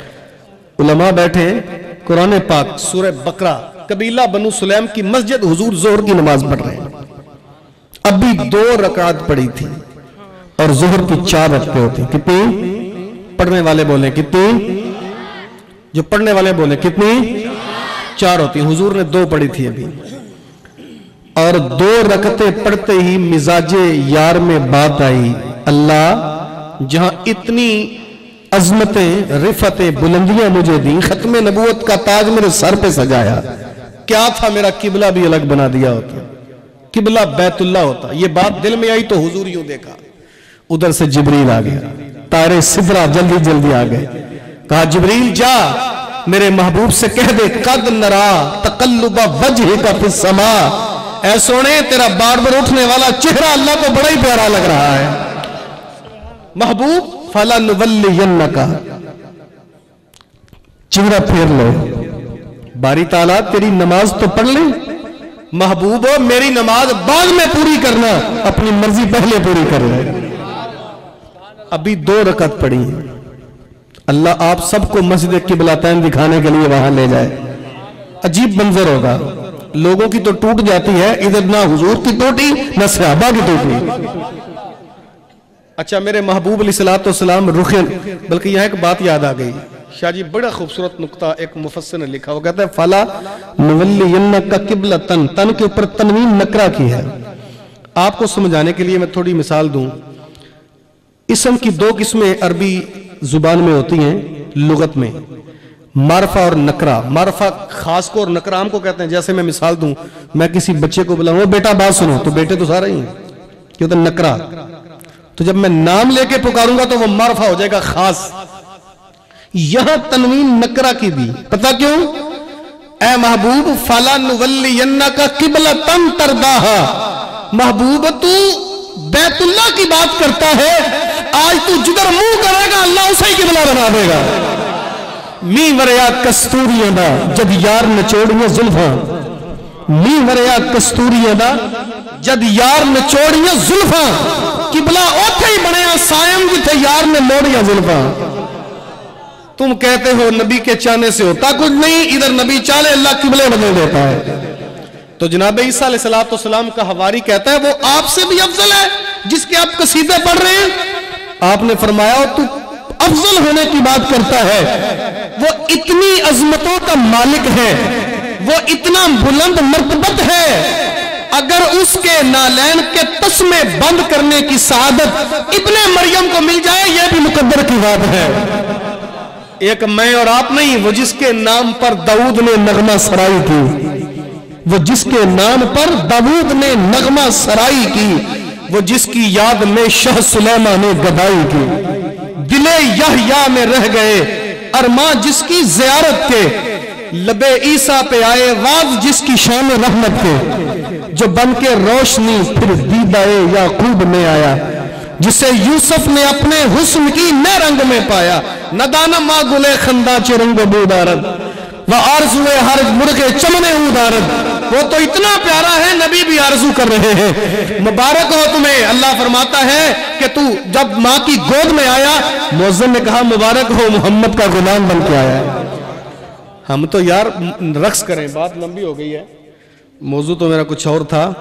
उलमा बैठे कुरान पाक सूरह बकरा कबीला बनु सुलैम की मस्जिद हुजूर जोहर की नमाज पढ़ रहे हैं। अभी दो रकात पड़ी थी और जोहर की चार रकते होती। कितनी? पढ़ने वाले बोले कितनी? जो पढ़ने वाले बोले कितनी? चार होती। हुजूर ने दो पढ़ी थी अभी, और दो रकते पढ़ते ही मिजाजे यार में बात आई। अल्लाह जहां इतनी अजमतें रिफतें बुलंदियां मुझे दी, खत्मे नबूवत का ताज मेरे सर पे सजाया, क्या था मेरा किबला भी अलग बना दिया होता, किबला बैतुल्ला होता। ये बात दिल में आई तो हुजूर यूं देखा, उधर से जिब्रील आ गया, तारे सिदरा जल्दी जल्दी आ गए। कहा जिब्रील जा मेरे महबूब से कह दे कद नरा तकल्लुबा वजह का फिस समा, ऐ सोने तेरा बार बार उठने वाला चेहरा अल्लाह को बड़ा ही प्यारा लग रहा है। महबूब फला नुवल्लियन्नका, चेहरा फेर लो, बारी ताला तेरी नमाज तो पढ़ ले। महबूब मेरी नमाज बाद में पूरी करना, अपनी मर्जी पहले पूरी कर ले। अभी दो रकत पड़ी है। अल्लाह आप सबको मस्जिद किबलातैन दिखाने के लिए वहां ले जाए। अजीब मंजर होगा, लोगों की तो टूट जाती है, इधर ना हुजूर की टूटी ना सहाबा की टूटी। अच्छा मेरे महबूब अलैहिस्सलाम रुखे, बल्कि यहां एक बात याद आ गई, शाह जी बड़ा खूबसूरत नुक्ता एक मुफस्सिर ने लिखा, वो कहता है फला नुवल्लियन्नका किबलतन, तन के ऊपर तनवीन नकरा की है। आपको समझाने के लिए मैं थोड़ी मिसाल दूं। इसम की दो किस्में अरबी जुबान में होती हैं लुगत में, मारफा और नकरा। मारफा खास को और नकरा आम को कहते हैं। जैसे मैं मिसाल दूं, मैं किसी बच्चे को बुलाऊं बेटा बात सुनो, तो बेटे तो सारे ही हैं, क्यों? तो नकरा। तो जब मैं नाम लेके पुकारूंगा तो वो मारफा हो जाएगा खास। यहां तनवीन नकरा की दी, पता क्यों? ए महबूब फला नुवल्लियन्ना का किबलतन तरदाहा, महबूब तू बैतुल्लाह की बात करता है, आज तू जिधर मुंह करेगा अल्लाह उसे ही किबला बना देगा। मी वरया कस्तूरिया दा जद यार नचोड़ियां जुल्फा, मी वरया कस्तूरिया दा जद यार नचोड़ियां जुल्फा, किबला ओथे ही बनया सायम जिथे यार ने मोड़ियां जुल्फा। तुम कहते हो नबी के चाहने से होता कुछ नहीं, इधर नबी चाले अल्लाह किबले बदल देता है। तो जनाब ईसा अलैहिस्सलाम का हवारी कहता है वो आपसे भी अफजल है जिसके आप कसीदे पढ़ रहे हैं। आपने फरमाया तू अफजल होने की बात करता है, वो इतनी अजमतों का मालिक है, वो इतना बुलंद मर्तबत है, अगर उसके नालैन के तस्मे बंद करने की सआदत इब्ने मरियम को मिल जाए यह भी मुकद्दर की बात है। एक मैं और आप नहीं, वो जिसके नाम पर दाऊद ने नगमा सराई की, वो जिसके नाम पर दाऊद ने नगमा सराई की, वो जिसकी याद में शाह सुलेमा ने गदाई की, दिले यहया में रह गए अरमां जिसकी ज़ियारत के, लबे ईसा पे आए वाज जिसकी शान रहमत के, जो बन के रोशनी फिर दीदाए याकूब में आया, जिसे यूसुफ ने अपने हुस्न की नए रंग में पाया, नदाना मा गुले खंदा चिरंग बूदारद व आरज़ुए हर मुर्गे चमने उदारद। वो तो इतना प्यारा है नबी भी आरज़ू कर रहे हैं। मुबारक हो तुम्हें, अल्लाह फरमाता है कि तू जब माँ की गोद में आया, मुअज्जिन ने कहा मुबारक हो मोहम्मद का गुलाम बन के आया है। हम तो यार रक्स करें, बात लंबी हो गई है, मौजू तो मेरा कुछ और था।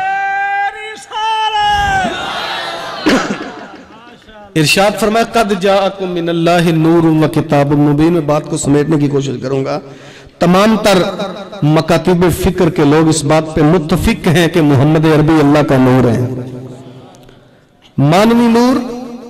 इरशाद फरमाया कद जाअकुम मिनल्लाहि नूरुम व किताबुम मुबीन। में बात को समेटने की कोशिश करूंगा। तमाम तर मकातिब फिक्र के लोग इस बात पे मुत्तफिक हैं कि मोहम्मद अरबी अल्लाह का नूर है। मानवी नूर,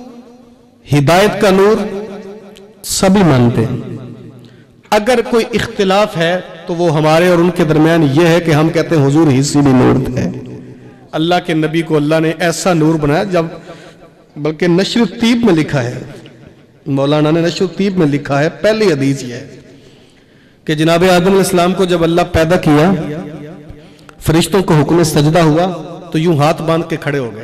हिदायत का नूर सभी मानते हैं। अगर कोई इख्तिलाफ है तो वो हमारे और उनके दरमियान यह है कि हम कहते हैं हुजूर हिस्सी भी नूर है। अल्लाह के नबी को अल्लाह ने ऐसा नूर बनाया, जब बल्कि नशर तीब में लिखा है, मौलाना ने नशर तीब में लिखा है, पहली हदीस ये है कि जनाब आदम अलैहिस्सलाम को जब अल्लाह पैदा किया, फरिश्तों को हुक्म सजदा हुआ तो यूं हाथ बांध के खड़े हो गए।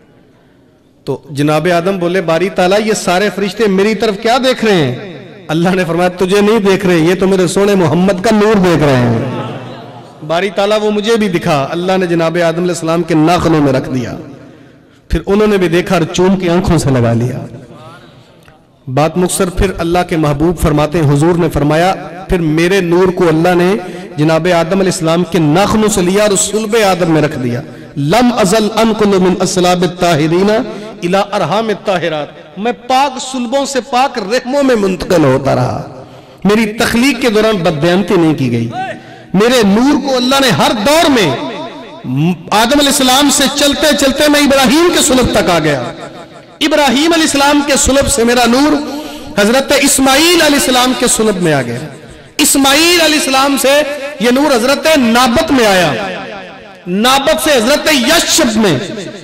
तो जनाब आदम बोले बारी ताला ये सारे फरिश्ते मेरी तरफ क्या देख रहे हैं? अल्लाह ने फरमाया तुझे नहीं देख रहे, ये तो मेरे सोने मोहम्मद का नूर देख रहे हैं। बारी ताला वो मुझे भी दिखा। अल्लाह ने जनाब आदम अलैहिस्सलाम के नाखनों में रख दिया, फिर उन्होंने भी देखा और चूम की आंखों से लगा लिया। बात मुक्सर, फिर अल्लाह के महबूब फरमाते हैं, हुजूर ने फरमाया फिर मेरे नूर को अल्लाह ने जनाब आदम अलैहिस्सलाम के नाखनों से लिया और सुल्ब आदम में रख दिया। लम अजल अनकुल मिन अस्लाब ताहिरीना इला अरहाम ताहिरात, मैं पाक सुल्बों से पाक रहमों में मुंतकिल होता रहा। मेरी तख्लीक के दौरान बदबयानती नहीं की गई। मेरे नूर को अल्लाह ने हर दौर में, आदम अलैहिस्सलाम से चलते चलते मैं इब्राहीम के सुलब तक आ गया, इब्राहीम अलैहिस्सलाम के सुलब से मेरा नूर हजरत इस्माईल अलैहिस्सलाम के सुलब में आ गया, इस्माईल अलैहिस्सलाम से यह नूर हजरत नाबत में आया, नाबत से हजरत यशब में,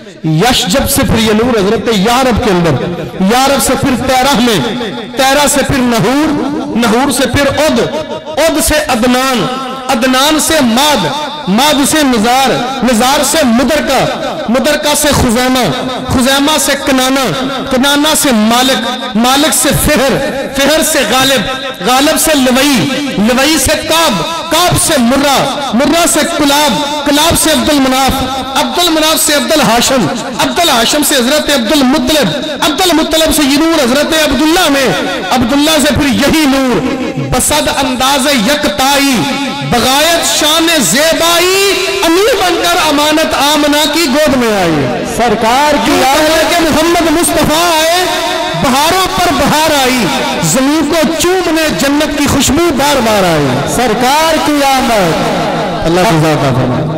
यशब से फिर यह नूर हजरत यारब के अंदर, यारब से फिर तेरह में, तेरह से फिर नहूर, नहूर से फिर उद, उद से अदनान, अदनान से माद, माद से निजार, निजार से मुदरका, मुदरका से खुजैमा, खुजैमा से कनाना, कनाना से मालिक, मालिक से फिहर, फिहर से गालिब, गालिब से लवई, लवई से काब, काब से मुर्रा, मुर्रा से कुलाब, कुलाब से अब्दुल मनाफ, अब्दुल मनाफ से अब्दुल हाशम, अब्दुल हाशम से हजरत अब्दुल मुत्तलिब, अब्दुल मुत्तलिब से ये नूर हजरत अब्दुल्ला में, अब्दुल्ला से फिर यही नूर बसद अंदाज यकताई बगायत शान ज़ेबाई अमीर बनकर अमानत आमना की गोद में आई। सरकार की के मोहम्मद मुस्तफा आए, बहारों पर बहार आई, जमीन को चूमने जन्नत की खुशबू बार बार आई। सरकार की आमद। अल्लाह की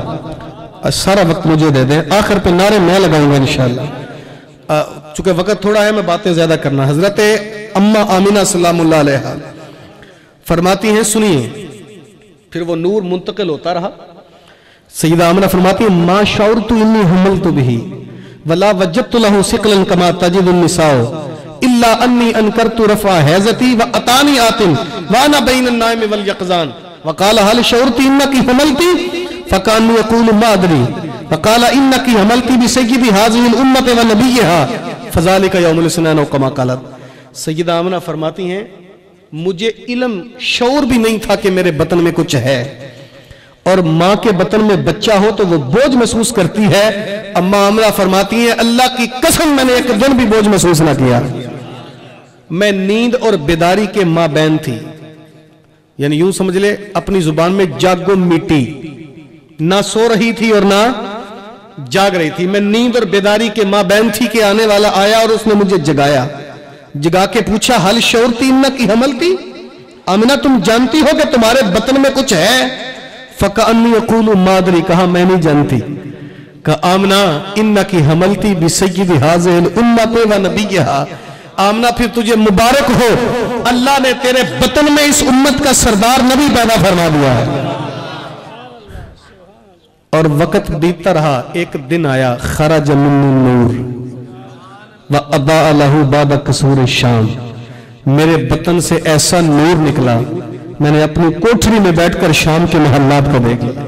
फरमाए सारा वक्त मुझे दे दें, आखिर पे नारे मैं लगाऊंगा इंशाअल्लाह। चूंकि वक्त थोड़ा है, मैं बातें ज्यादा करना। हजरत अम्मा आमिना सलामुल्लाह अलैहा फरमाती हैं, सुनिए, फिर वो नूर मुंतकिल होता रहा। सैयदा आमिना फरमाती है, मा शऊरतु इन्नी हुमलतु बिही वला वजदतु लहु सिक़लन कमा तजिदु निसाओ इल्ला अन्नी अनकरतु रफ़ा हैज़ती व अतानी आतिन व अना बैन अन्नाइम वल यक़ज़ान। वकाल हल शऊरती इन्नकी हमलती फकानु यकूलु मा अदरी वकाल इन्नकी हमलती बिसय्यिदी हाज़िहिल उम्मति व नबिय्यहा फज़ालिका यौमुल इस्नान कमा क़ालत। सैयदा आमना फरमाती हैं मुझे इल्म शऊर भी नहीं था कि मेरे बतन में कुछ है, और माँ के बतन में बच्चा हो तो वो बोझ महसूस करती है। अम्मा आमना फरमाती हैं अल्लाह की कसम मैंने एक दिन भी बोझ महसूस ना किया। मैं नींद और बेदारी के माबैन थी, यानी यूं समझ ले अपनी जुबान में जागो मीटी, ना सो रही थी और ना जाग रही थी। मैं नींद और बेदारी के माबैन थी कि आने वाला आया और उसने मुझे जगाया, जगा के पूछा हल शऊरती इन्नकी हमलती, आमिना तुम जानती हो कि तुम्हारे बतन में कुछ है? फ़कअन्नी यक़ूलु मा अदरी, कहा मैं नहीं जानती। कहा आमना इन्नकी हमलती बिसय्यिदी हाज़िहिल उम्मति व नबिय्यहा, आमना फिर तुझे मुबारक हो, अल्लाह ने तेरे बतन में इस उम्मत का सरदार नबी पैदा फरमा दिया है। और वक्त बीतता रहा, एक दिन आया खरज मिन्नी नूर व अदा लहू बाद कसूर शाम, मेरे बतन से ऐसा नूर निकला मैंने अपनी कोठरी में बैठकर शाम के महल्लात को देख लिया।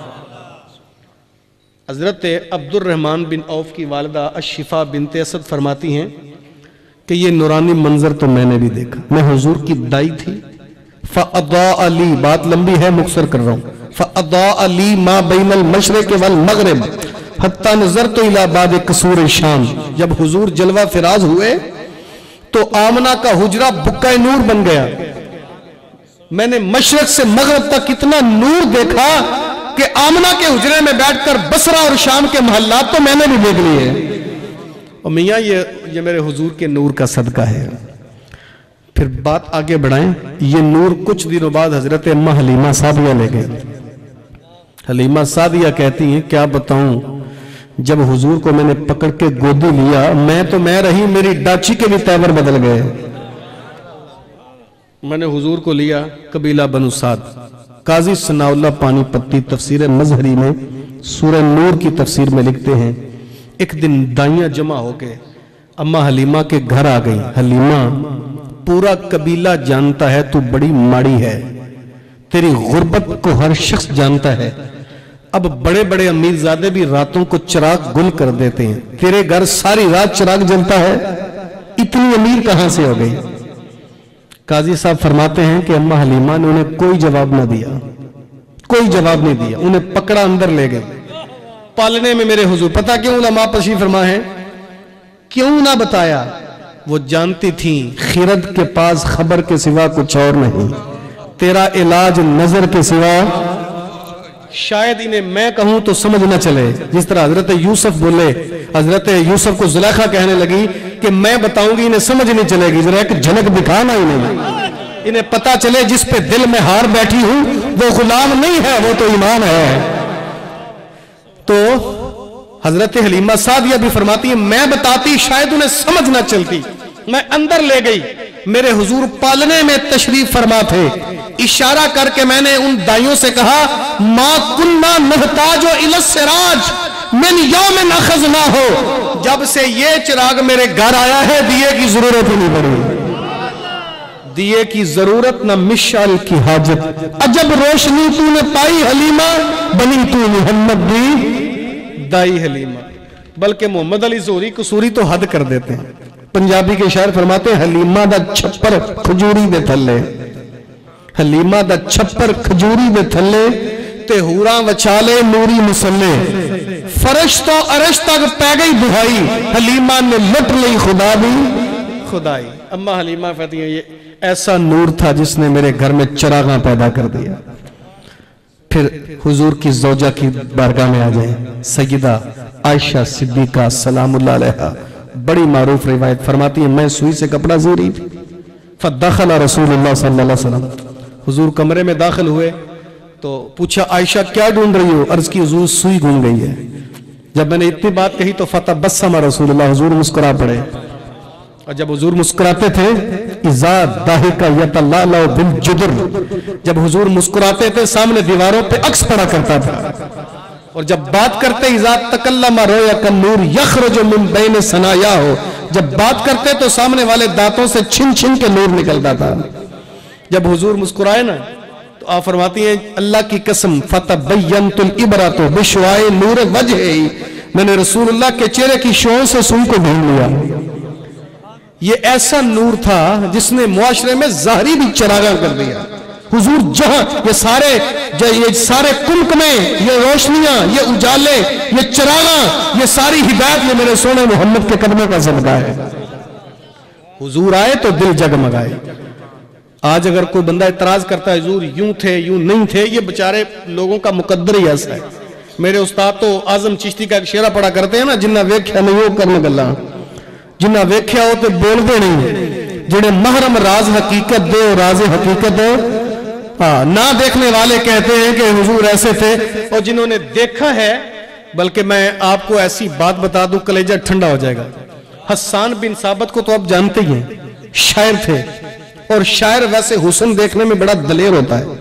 हजरत अब्दुर रहमान बिन औफ की वालिदा अशिफा बिनते असद फरमाती हैं कि ये नूरानी मंजर तो मैंने भी देखा। मैं हुजूर की दाई थी, फ़अदा अली, बात लंबी है मुख्तसर कर रहा हूं, फ़अदा अली मा बैनल मशरिक़ वल मग़रिब हत्ता नज़रतु इला बाद कसूर शाम। जब हुजूर जलवा फिराज हुए तो आमना का हुजरा बुक्का नूर बन गया। मैंने मशरक से मगरब तक इतना नूर देखा कि आमना के हुजरे में बैठकर बसरा और शाम के महल्लात तो मैंने भी देख लिए। और मियाँ ये ये मेरे हुजूर के नूर का सदका है। फिर बात आगे बढ़ाएं, ये नूर कुछ दिनों बाद हजरत अम्मा हलीमा सादिया ले गई। हलीमा सादिया कहती हैं क्या बताऊं, जब हुजूर को मैंने पकड़ के गोदी लिया, मैं तो मैं रही, मेरी डाची के भी तेवर बदल गए। मैंने हुजूर को लिया, कबीला बनु साद। काजी सनाउल्लाह पानीपत्ती तफसीर मजहरी में सूरह नूर की तफसीर में लिखते हैं एक दिन दाइयां जमा होके अम्मा हलीमा के घर आ गई। हलीमा, पूरा कबीला जानता है तू बड़ी माड़ी है, तेरी गुर्बत को हर शख्स जानता है। अब बड़े बड़े अमीरजादे भी रातों को चिराग गुल कर देते हैं, तेरे घर सारी रात चिराग जलता है, इतनी अमीर कहां से हो गई? काजी साहब फरमाते हैं कि अम्मा हलीमा ने उन्हें कोई जवाब ना दिया, कोई जवाब नहीं दिया, उन्हें पकड़ा अंदर ले गए पालने में मेरे हुजूर। पता क्यों उलमा तशरीफ फरमा है, क्यों ना बताया? वो जानती थी खिरद के पास खबर के सिवा कुछ और नहीं, तेरा इलाज नजर के सिवा शायद इन्हें मैं कहूं तो समझ न चले। जिस तरह हजरत यूसुफ बोले, हजरत यूसुफ को जुलेखा कहने लगी कि मैं बताऊंगी इन्हें समझ नहीं चलेगी, जरा एक झलक दिखाना इन्हें, इन्हें पता चले जिस पे दिल में हार बैठी हूं वो गुलाम नहीं है, वो तो ईमान है। तो हजरत हलीमा सादिया भी फरमाती है मैं बताती शायद उन्हें समझ ना चलती। मैं अंदर ले गई, मेरे हुजूर पालने में तशरीफ फरमा थे। इशारा करके मैंने उन दाइयों से कहा मां कुन्ना नहताजो इलस सिराज मिन यौम नखज ना हो, जब से ये चिराग मेरे घर आया है दिए की जरूरत ही नहीं पड़ी, दिए की जरूरत न मिशाल की हाजत। अजब रोशनी तूने पाई हलीमा, बनी तू मोहम्मद दी दाई हलीमा। बल्कि मोहम्मद अली जोहरी कसूरी तो हद कर देते हैं। पंजाबी के शायर फरमाते हैं हलीमा दा छप्पर खजूरी दे थल्ले, हलीमा दा छप्पर खजूरी दे थल्ले ते हूरा वछाले नूरी मुसल्ले, फरश तो अरश तक पै गई दुहाई, हलीमा ने लुट ली खुदा दी खुदाई। अम्मा हलीमा कहती है ये ऐसा नूर था जिसने मेरे घर में चिरागा पैदा कर दिया। फिर हुजूर की ज़ौजा की बारगाह में आ जाए, सैयदा आयशा सिद्दीका सलामुल्लाह अलैहा, बड़ी मारूफ रिवायत फरमाती है मैं सुई से कपड़ा सी रही थी, फदखला रसूलुल्लाह सल्लल्लाहु अलैहि वसल्लम, हुजूर कमरे में दाखिल हुए तो पूछा आयशा क्या ढूंढ रही हो? अर्ज की हुजूर सुई घूम गई है। जब मैंने इतनी बात कही तो फतबस्सम रसूलुल्लाह, हुजूर मुस्कुरा पड़े। और जब हुजूर मुस्कुराते थे इज़ा दाहिका यतल्लालु बिल जुदर, जब हुजूर मुस्कुराते थे सामने दीवारों पे अक्स पड़ा करता था। और जब बात करते इज़ा तकल्लमा रोया कन नूर यखरुजु मिन बैन सनाया हो, जब बात करते तो सामने वाले दांतों से छिन छिन के नूर निकलता था। जब हुजूर मुस्कुराए ना तो आप फरमाती हैं अल्लाह की कसम फतबय्यनतुल इबरतु बिशवाए नूर वजही, मैंने रसूलुल्लाह के चेहरे की शों से सुन को ढूंढ लिया। ये ऐसा नूर था जिसने मुआशरे में ज़ाहिरी भी चरागा कर दिया। हुजूर जहां ये सारे ये सारे कुल्क में ये रोशनियां, ये उजाले, ये चरागा, ये सारी हिदायत ये मेरे सोने मोहम्मद के कदमों का सदका है। हुजूर आए तो दिल जगमगाए। आज अगर कोई बंदा इतराज करता है हुजूर यूं थे यूं नहीं थे, ये बेचारे लोगों का मुकद्दर ही ऐसा है। मेरे उस्ताद तो आजम चिश्ती का एक शेरा पढ़ा करते हैं ना, जिन्ना वेख्या नहीं वो करने गल्ला, जिन्ना वेख्या हो तो बोलते नहीं, जिन्हें महरम राज हकीकत दे राज हकीकत दे। हाँ, ना देखने वाले कहते हैं कि हुजूर ऐसे थे, और जिन्होंने देखा है, बल्कि मैं आपको ऐसी बात बता दूं कलेजा ठंडा हो जाएगा। हस्सान बिन साबित को तो आप जानते ही हैं, शायर थे, और शायर वैसे हुस्न देखने में बड़ा दलेर होता है।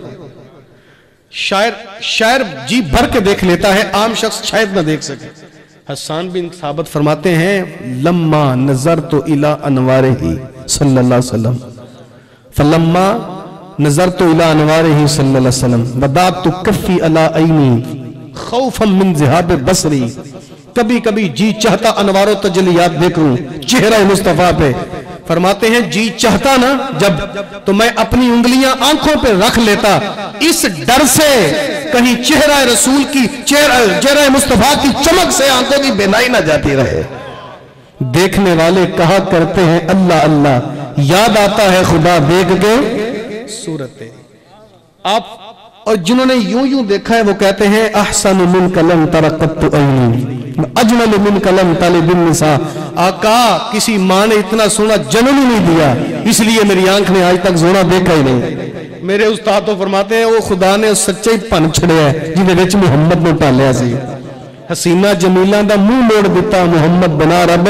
शायर शायर जी भर के देख लेता है, आम शख्स शायद ना देख सके। हस्सान बिन साबित फरमाते हैं लम्मा नजर तो इला अनवारिही सल्लल्लाहु अलैहि वसल्लम, फलम्मा नजर तो इला अनवारिही सल्लल्लाहु अलैहि वसल्लम वदात तो कफ़ी अला ऐनी खौफम मिन ज़िहाब बसरी, कभी कभी जी चाहता अनवारों तजलियात देखूं चेहरा मुस्तफा पे। फरमाते हैं जी चाहता ना जब, तो मैं अपनी उंगलियां आंखों पे रख लेता, इस डर से कहीं चेहरा रसूल की चेहरा चेहरा मुस्तफा की चमक से आंखों की बेनाई ना जाती रहे। देखने वाले कहा करते हैं अल्लाह अल्लाह, याद आता है खुदा देख के सूरत आप। और जिन्होंने यूं यूं देखा है वो कहते हैं अहसन मिन कलम तरक़त्तु ऐनी अजमल मिन कलम तालिबिन निसा, आका किसी माँ ने इतना सोना जन्म ही नहीं दिया, इसलिए मेरी आंख ने आज तक सोना देखा ही नहीं। मेरे उस्ताद तो फरमाते हैं वो खुदा ने सच्चे भन छड़िया जिन्हें विच मुहम्मद ने पालिया सी। हसीना जमीला दा मुंह मोड़ दिता मुहम्मद बना रब।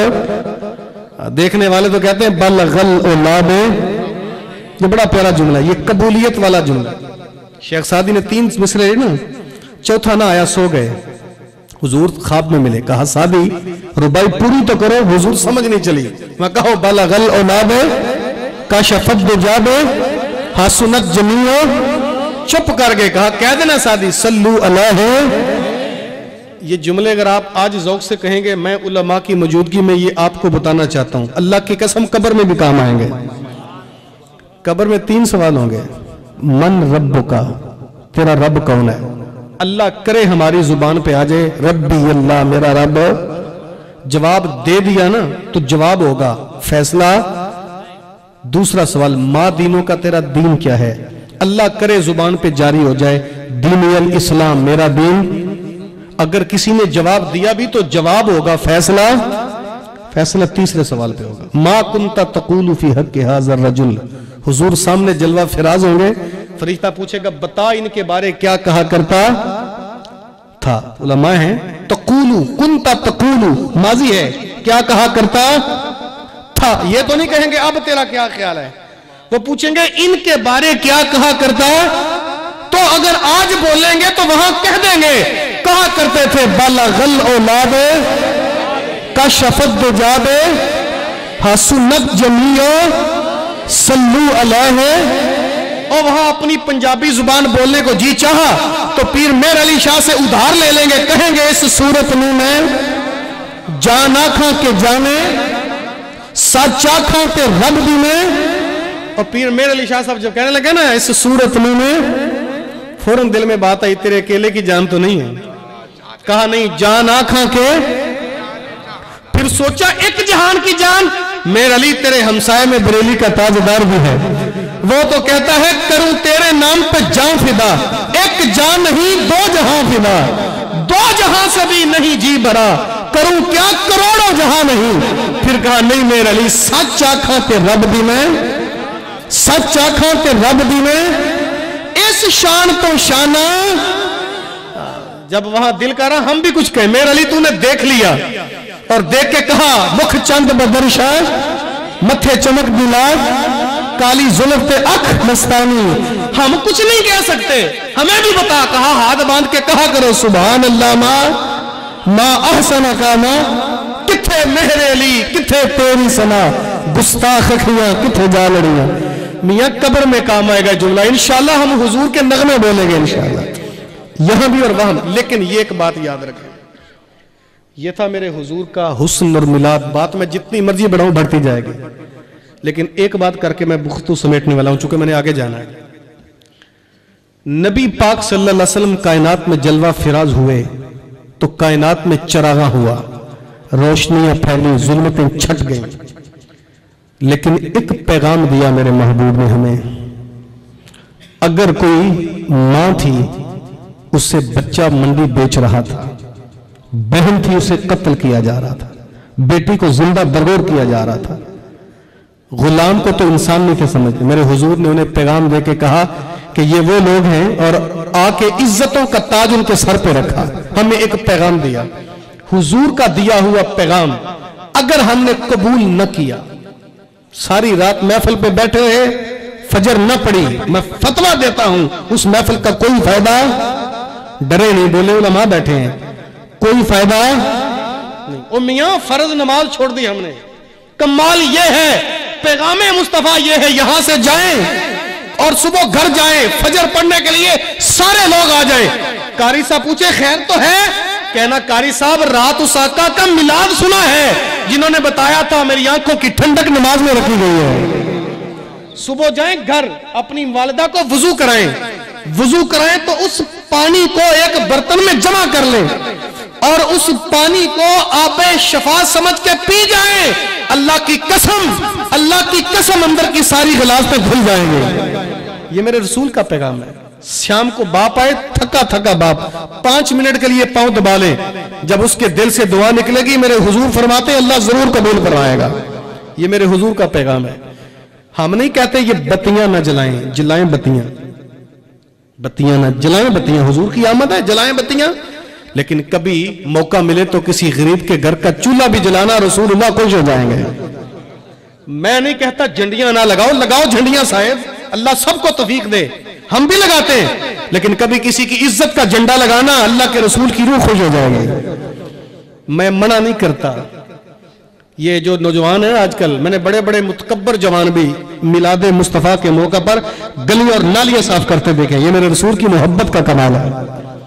देखने वाले तो कहते हैं बल गल औलाद, ये बड़ा प्यारा जुमला, ये कबूलियत वाला जुमला। शेख सादी ने तीन मिसरे ना, चौथा ना आया सो गए। हुजूर ख्वाब में मिले, कहा सादी रुबाई पूरी तो करो, हुजूर समझ नहीं चली। मैं कहो बलगल औलाद का शफत जाबे हासुनत जमीओ, चुप कर गए। कहा कह देना सादी सल्लू अलैहि। ये जुमले अगर आप आज ज़ौक़ से कहेंगे, मैं उलमा की मौजूदगी में ये आपको बताना चाहता हूं, अल्लाह की कसम कब्र में भी काम आएंगे। कब्र में तीन सवाल होंगे, मन रब्ब का, तेरा रब कौन है। अल्लाह करे हमारी जुबान पे आ जाए रब्बी अल्लाह मेरा रब, जवाब दे दिया ना तो जवाब होगा फैसला। दूसरा सवाल मा दीनों का, तेरा दीन क्या है। अल्लाह करे जुबान पे जारी हो जाए दीन अल इस्लाम मेरा दीन। अगर किसी ने जवाब दिया भी तो जवाब होगा फैसला। फैसला तीसरे सवाल पे होगा, मा कुंता तक़ूलु फी हक़्क़ि हाज़ा रजुल। हुजूर सामने जलवा फिराज होंगे, फरिश्ता पूछेगा बता इनके बारे क्या कहा करता था। उलमा है तक़ूलु कुंता तक़ूलु माजी है, क्या कहा करता था। ये तो नहीं कहेंगे अब तेरा क्या ख्याल है, वो पूछेंगे इनके बारे क्या कहा करता। तो अगर आज बोलेंगे तो वहां कह देंगे कहा करते थे बलगल औलाद का शफत जाबे हसुनत जमीओ सल्लू अलैहि। और वहां अपनी पंजाबी जुबान बोलने को जी चाहा तो पीर मेर अली शाह से उधार ले लेंगे, कहेंगे इस सूरत में मैं जान आखा के जाने सच आखा के रब दी में। और पीर मेर अली शाह साहब जब कहने लगे ना इस सूरत में मैं, फौरन दिल में बात आई तेरे अकेले की जान तो नहीं है। कहा नहीं जान आखा के, फिर सोचा एक जहान की जान। मेर अली तेरे हमसाए में बरेली का ताजदार भी है, वो तो कहता है करूं तेरे नाम पे जान फिदा, एक जान नहीं दो जहां फिदा, दो जहां से भी नहीं जी भरा, करूं क्या करोड़ों जहां नहीं। फिर कहा नहीं मेरे अली सच आखा के रब दी में, सच आखा के रब दी में इस शान तो शाना। जब वहां दिल कर रहा हम भी कुछ कहें, मेरे अली तूने देख लिया और देख के कहा मुख चंद बदरशा मथे चमक दिला काली जुल्फ पे अख मस्तानी, हम कुछ नहीं कह सकते हमें भी बता। कहा हाथ बांध के कहा करो सुभान अल्लाह मा मा अहसन का मा, किथे मेरे अली किथे तेरी सना, गुस्ताख अखियां किथे जा लड़ियां। मियाँ कब्र में काम आएगा जुमला। इंशाल्लाह हम हुजूर के नगमे बोलेंगे इंशाल्लाह, यहां भी और वहां। लेकिन ये एक बात याद रखें, ये था मेरे हुजूर का हुस्न और मिलाद। बात मैं जितनी मर्जी बढ़ाऊं बढ़ती जाएगी, लेकिन एक बात करके मैं गुफ्तगू समेटने वाला हूं, चूंकि मैंने आगे जाना है। नबी पाक सल्लल्लाहु अलैहि वसल्लम कायनात में जलवा फिराज हुए तो कायनात में चरागा हुआ, रोशनियां फैली, जुल्मतें छट गईं, लेकिन एक पैगाम दिया मेरे महबूब ने हमें। अगर कोई मां थी उससे बच्चा मंडी बेच रहा था, बहन थी उसे कत्ल किया जा रहा था, बेटी को जिंदा बरगोर किया जा रहा था, गुलाम को तो इंसान नहीं थे समझते। मेरे हुजूर ने उन्हें पैगाम देके कहा कि ये वो लोग हैं, और आके इज्जतों का ताज उनके सर पे रखा। हमें एक पैगाम दिया, हुजूर का दिया हुआ पैगाम अगर हमने कबूल न किया, सारी रात महफिल पे बैठे रहे, फजर न पड़ी, मैं फतवा देता हूं उस महफिल का कोई फायदा, डरे नहीं, बोले उलमा बैठे हैं, कोई फायदा नहीं। ओ मियां फर्ज नमाज छोड़ दी हमने। कमाल ये है, पैगामे मुस्तफा ये है, यहां से जाएं और सुबह घर जाएं, फजर पढ़ने के लिए सारे लोग आ जाएं। कारी साहब पूछे खैर तो है? कहना कारी साहब रात उस आका का मिलाद सुना है जिन्होंने बताया था मेरी आंखों की ठंडक नमाज में रखी गई है। सुबह जाएं घर, अपनी वालिदा को वुजू कराएं, वुजू कराएं तो उस पानी को एक बर्तन में जमा कर लें और उस पानी को आबे शफा समझ के पी जाएं। अल्लाह की कसम, अल्लाह की कसम अंदर की सारी गिलाफतें धुल जाएंगे। ये मेरे रसूल का पैगाम है। शाम को बाप आए, थका थका बाप पांच मिनट के लिए पांव दबा ले, जब उसके दिल से दुआ निकलेगी मेरे हुजूर फरमाते अल्लाह जरूर कबूल करवाएगा। ये मेरे हुजूर का पैगाम है। हम नहीं कहते ये बत्तियां ना जलाएं, जलाएं बत्तियां, बत्तियां ना जलाएं बत्तियां, हुजूर की आमद है, जलाएं बत्तियां। लेकिन कभी मौका मिले तो किसी गरीब के घर का चूल्हा भी जलाना, रसूलुल्लाह खुश हो जाएंगे। मैं नहीं कहता झंडियां ना लगाओ, लगाओ झंडियां शायद, अल्लाह सबको तौफीक दे, हम भी लगाते हैं, लेकिन कभी किसी की इज्जत का झंडा लगाना, अल्लाह के रसूल की रूह खुश हो जाएगी। मैं मना नहीं करता। ये जो नौजवान है आजकल, मैंने बड़े बड़े मुतकब्बर जवान भी मिलादे मुस्तफा के मौका पर गलियां और नालियां साफ करते देखे। ये मेरे रसूल की मोहब्बत का कमाल है।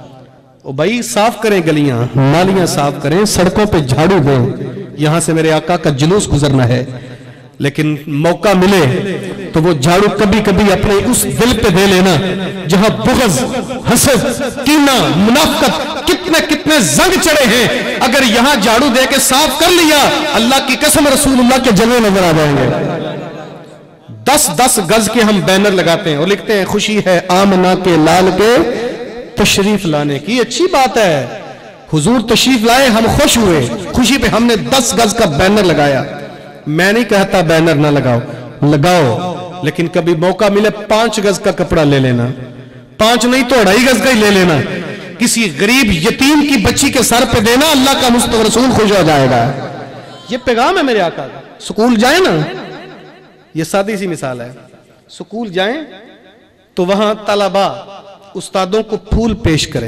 ओ भाई साफ करें गलियां, नालियां साफ करें, सड़कों पे झाड़ू दें, यहां से मेरे आका का जुलूस गुजरना है। लेकिन मौका मिले तो वो झाड़ू कभी कभी अपने उस दिल पे दे लेना जहां बुग़्ज़, हसद, कीना, मुनाफ़िक़त, कितने कितने जंग चढ़े हैं। अगर यहां झाड़ू दे के साफ कर लिया, अल्लाह की कसम रसूलुल्लाह के जलवे नजर आ जाएंगे। दस दस गज के हम बैनर लगाते हैं और लिखते हैं खुशी है आमना के लाल के तशरीफ लाने की। अच्छी बात है, हुजूर तशरीफ लाए, हम खुश हुए, खुशी पे हमने दस गज का बैनर लगाया। मैं नहीं कहता बैनर ना लगाओ, लगाओ, लेकिन कभी मौका मिले पांच गज का कपड़ा ले लेना, पांच नहीं तो अढ़ाई गज का ही ले लेना, किसी गरीब यतीम की बच्ची के सर पे देना, अल्लाह का मुस्तफा रसूल खुश हो जाएगा। ये पैगाम है मेरे आका का। स्कूल जाए ना, ये सादी सी मिसाल है, स्कूल जाएं तो वहां तलबा उस्तादों को फूल पेश करें,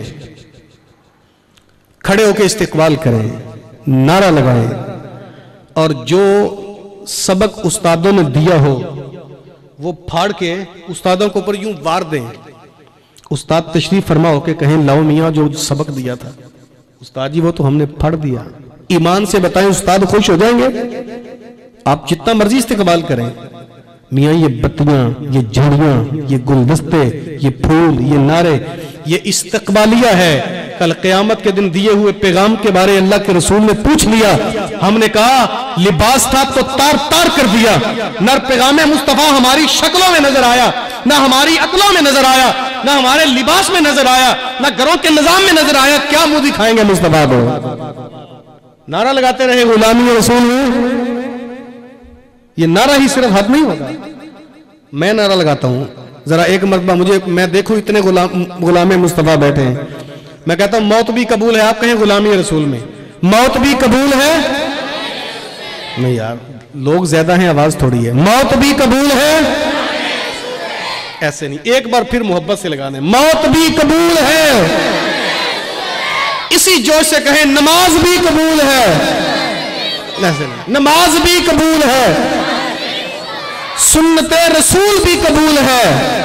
खड़े होकर इस्तिकबाल करें, नारा लगाएं, और जो सबक उस्तादों ने दिया हो वो फाड़ के उस्तादों के ऊपर यूं वार दें। उस्ताद तशरीफ फरमा हो के कहें लाओ मियाँ जो सबक दिया था, उस्ताद जी वो तो हमने फाड़ दिया। ईमान से बताएं उस्ताद खुश हो जाएंगे। आप जितना मर्जी इस्तेकबाल करें, मियाँ ये बत्तियां, ये झंडियां, ये गुलदस्ते, ये फूल, ये नारे, ये इस्तकबालिया है। कल क़यामत के दिन दिए हुए पैगाम के बारे अल्लाह के रसूल ने पूछ लिया, हमने कहा लिबास था तो तार तार कर दिया, न पैगाम मुस्तफा हमारी शक्लों में नजर आया, ना हमारी अक्लों में नजर आया, ना हमारे लिबास में नजर आया, ना घरों के निजाम में नजर आया। क्या मुंह दिखाएंगे मुस्तफा को? नारा लगाते रहे गुलामी रसूल में। ये नारा ही सिर्फ हद नहीं होगा, मैं नारा लगाता हूं। जरा एक मरतबा मुझे, मैं देखूं इतने गुलाम गुलामे मुस्तफा बैठे हैं, मैं कहता हूं मौत भी कबूल है, आप कहें गुलामी रसूल में मौत भी कबूल है। नहीं यार, लोग ज्यादा हैं, आवाज थोड़ी है। मौत भी कबूल है, ऐसे नहीं, एक बार फिर मोहब्बत से लगाने, मौत भी कबूल है। इसी जोश से कहें नमाज भी कबूल है, ऐसे नहीं, नमाज भी कबूल है। सुन्नते रसूल भी कबूल है,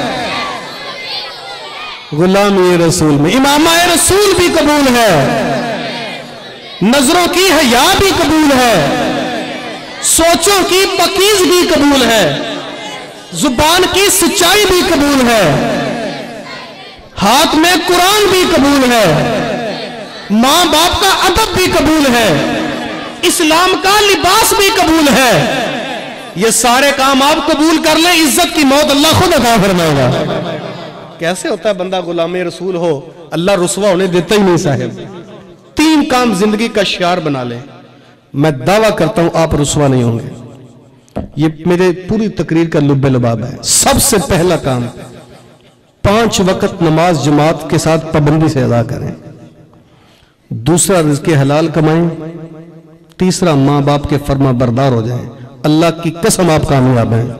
गुलामी रसूल में इमामा रसूल भी कबूल है, नजरों की हया भी कबूल है, सोचों की पकीज़गी कबूल है, जुबान की सच्चाई भी कबूल है, हाथ में कुरान भी कबूल है, मां बाप का अदब भी कबूल है, इस्लाम का लिबास भी कबूल है। ये सारे काम आप कबूल कर ले, इज्जत की मौत अल्लाह खुद अता फरमाएगा। कैसे होता है बंदा गुलामे रसूल हो, अल्लाह रुसवा होने देता ही नहीं साहिब। तीन काम जिंदगी का शियार बना ले, मैं दावा करता हूं आप रुसवा नहीं होंगे। ये मेरे पूरी तकरीर का लुब्बे लुबाब है। सबसे पहला काम, पांच वक्त नमाज जमात के साथ पाबंदी से अदा करें। दूसरा, रिज़्क़ हलाल कमाएं। तीसरा, मां बाप के फर्मा बरदार हो जाएं। अल्लाह की कसम आप कामयाब हैं।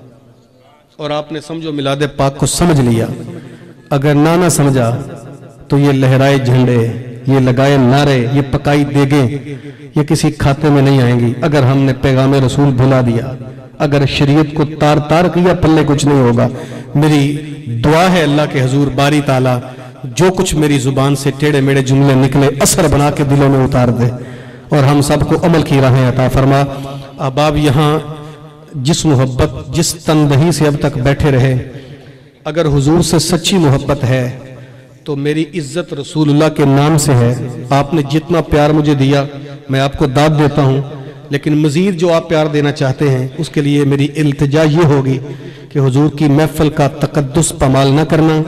और आपने समझो मिलादे पाक को समझ लिया। अगर ना ना समझा तो ये लहराए झंडे, ये लगाए नारे, ये पकाई देगे, ये किसी खाते में नहीं आएंगी। अगर हमने पैगाम रसूल भुला दिया, अगर शरीयत को तार तार किया, पल्ले कुछ नहीं होगा। मेरी दुआ है अल्लाह के हुजूर बारी ताला जो कुछ मेरी जुबान से टेढ़े मेढ़े जुमले निकले असर बना के दिलों में उतार दे और हम सबको अमल की राहें अता फरमा। अब आप यहाँ जिस मोहब्बत, जिस तनदही से अब तक बैठे रहे, अगर हुजूर से सच्ची मोहब्बत है तो मेरी इज्जत रसूलुल्लाह के नाम से है। आपने जितना प्यार मुझे दिया मैं आपको दाद देता हूँ, लेकिन मजीद जो आप प्यार देना चाहते हैं उसके लिए मेरी इल्तिजा ये होगी कि हुजूर की महफिल का तकद्दुस पमाल न करना,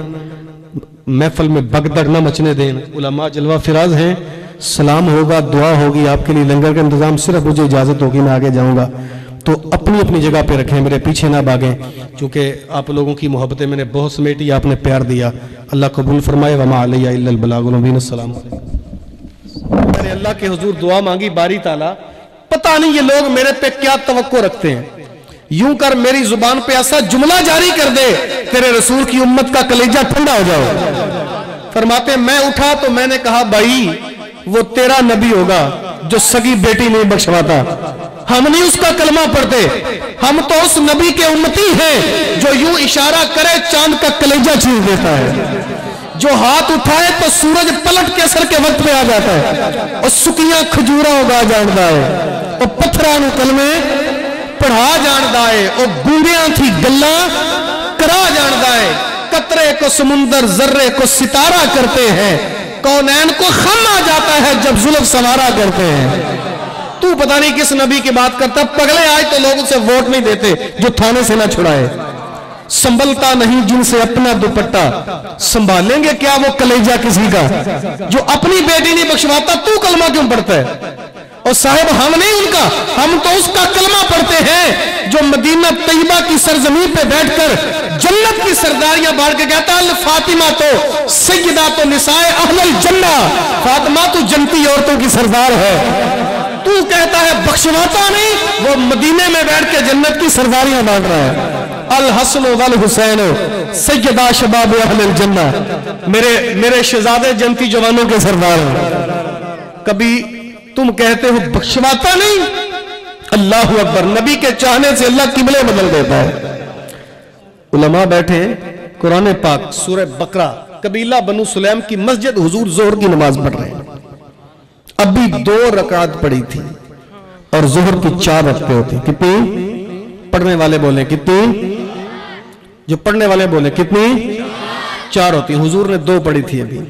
महफिल में भगदड़ न मचने देना। उलमा जलवा फिराज हैं, सलाम होगा, दुआ होगी, आपके लिए लंगर का इंतजाम सिर्फ मुझे इजाजत होगी, मैं आगे जाऊंगा। तो अपनी अपनी जगह पे रखें, मेरे पीछे ना भागें, क्योंकि आप लोगों की मोहब्बतें मैंने बहुत समेटी, आपने प्यार दिया। अल्लाह कबूल फरमाए। वमा अलैया इल्लल बलागुल मुबीन। अस्सलाम वालेकुम। मैंने अल्लाह के हुजूर दुआ मांगी, बारी ताला पता नहीं ये लोग मेरे पे क्या तवक्को रखते हैं, यूं कर मेरी जुबान पे ऐसा जुमला जारी कर दे तेरे रसूल की उम्मत का कलेजा ठंडा हो जाओ। फरमाते मैं उठा तो मैंने कहा भाई वो तेरा नबी होगा जो सगी बेटी नहीं बख्शवाता, हम नहीं उसका कलमा पढ़ते, हम तो उस नबी के उम्मती हैं जो यूं इशारा करे चांद का कलेजा छीन देता है, जो हाथ उठाए तो सूरज पलट के असर के वक्त पे आ जाता है, और सुकियां खजूरा उगा जानता है, और पत्थरां नूं कलमे पढ़ा जानता है, और गूंगियां थी गल्ला करा जानता है। कतरे को समुंदर, जर्रे को सितारा करते हैं, कौनैन को खम आ जाता है जब जुल्फ सवारा करते हैं। तू पता नहीं किस नबी की बात करता, पगले आज तो लोग उसे वोट नहीं देते जो थाने से ना छुड़ाए। संभलता नहीं जिनसे अपना दुपट्टा, संभालेंगे क्या वो कलेजा किसी का जो अपनी बेटी नहीं बख्शवाता। तू कलमा क्यों पढ़ता है? और साहिब हम नहीं उनका, हम तो उसका कलमा पढ़ते हैं जो मदीना तैयबा की सरजमीन पे बैठकर जन्नत की सरदारियां बांट के कहता है फातिमा तो सैयदा तो निसाए अहलल जन्ना, फातिमा तो जन्नती औरतों की सरदार है। तू कहता है बख्शवाता नहीं, वो मदीने में बैठ के जन्नत की सरदारियां बांट रहा है। अल हसन वल हुसैन सैयदा शबाब अहलल जन्ना, मेरे मेरे शहजादे जन्नती जवानों के सरदार हैं। कभी तुम कहते हो बख्शवाता नहीं? अल्लाह अकबर। नबी के चाहने से अल्लाह किबले बदल देता है। उलमा बैठे, कुरान पाक सूरह बकरा, कबीला बनु सुलैम की मस्जिद, हुजूर जोहर की नमाज पढ़ रहे हैं। अभी दो रकात पड़ी थी और जोहर की चार रखते होती। कितनी? पढ़ने वाले बोले कितनी? जो पढ़ने वाले बोले कितनी? चार होती। हुजूर ने दो पढ़ी थी अभी,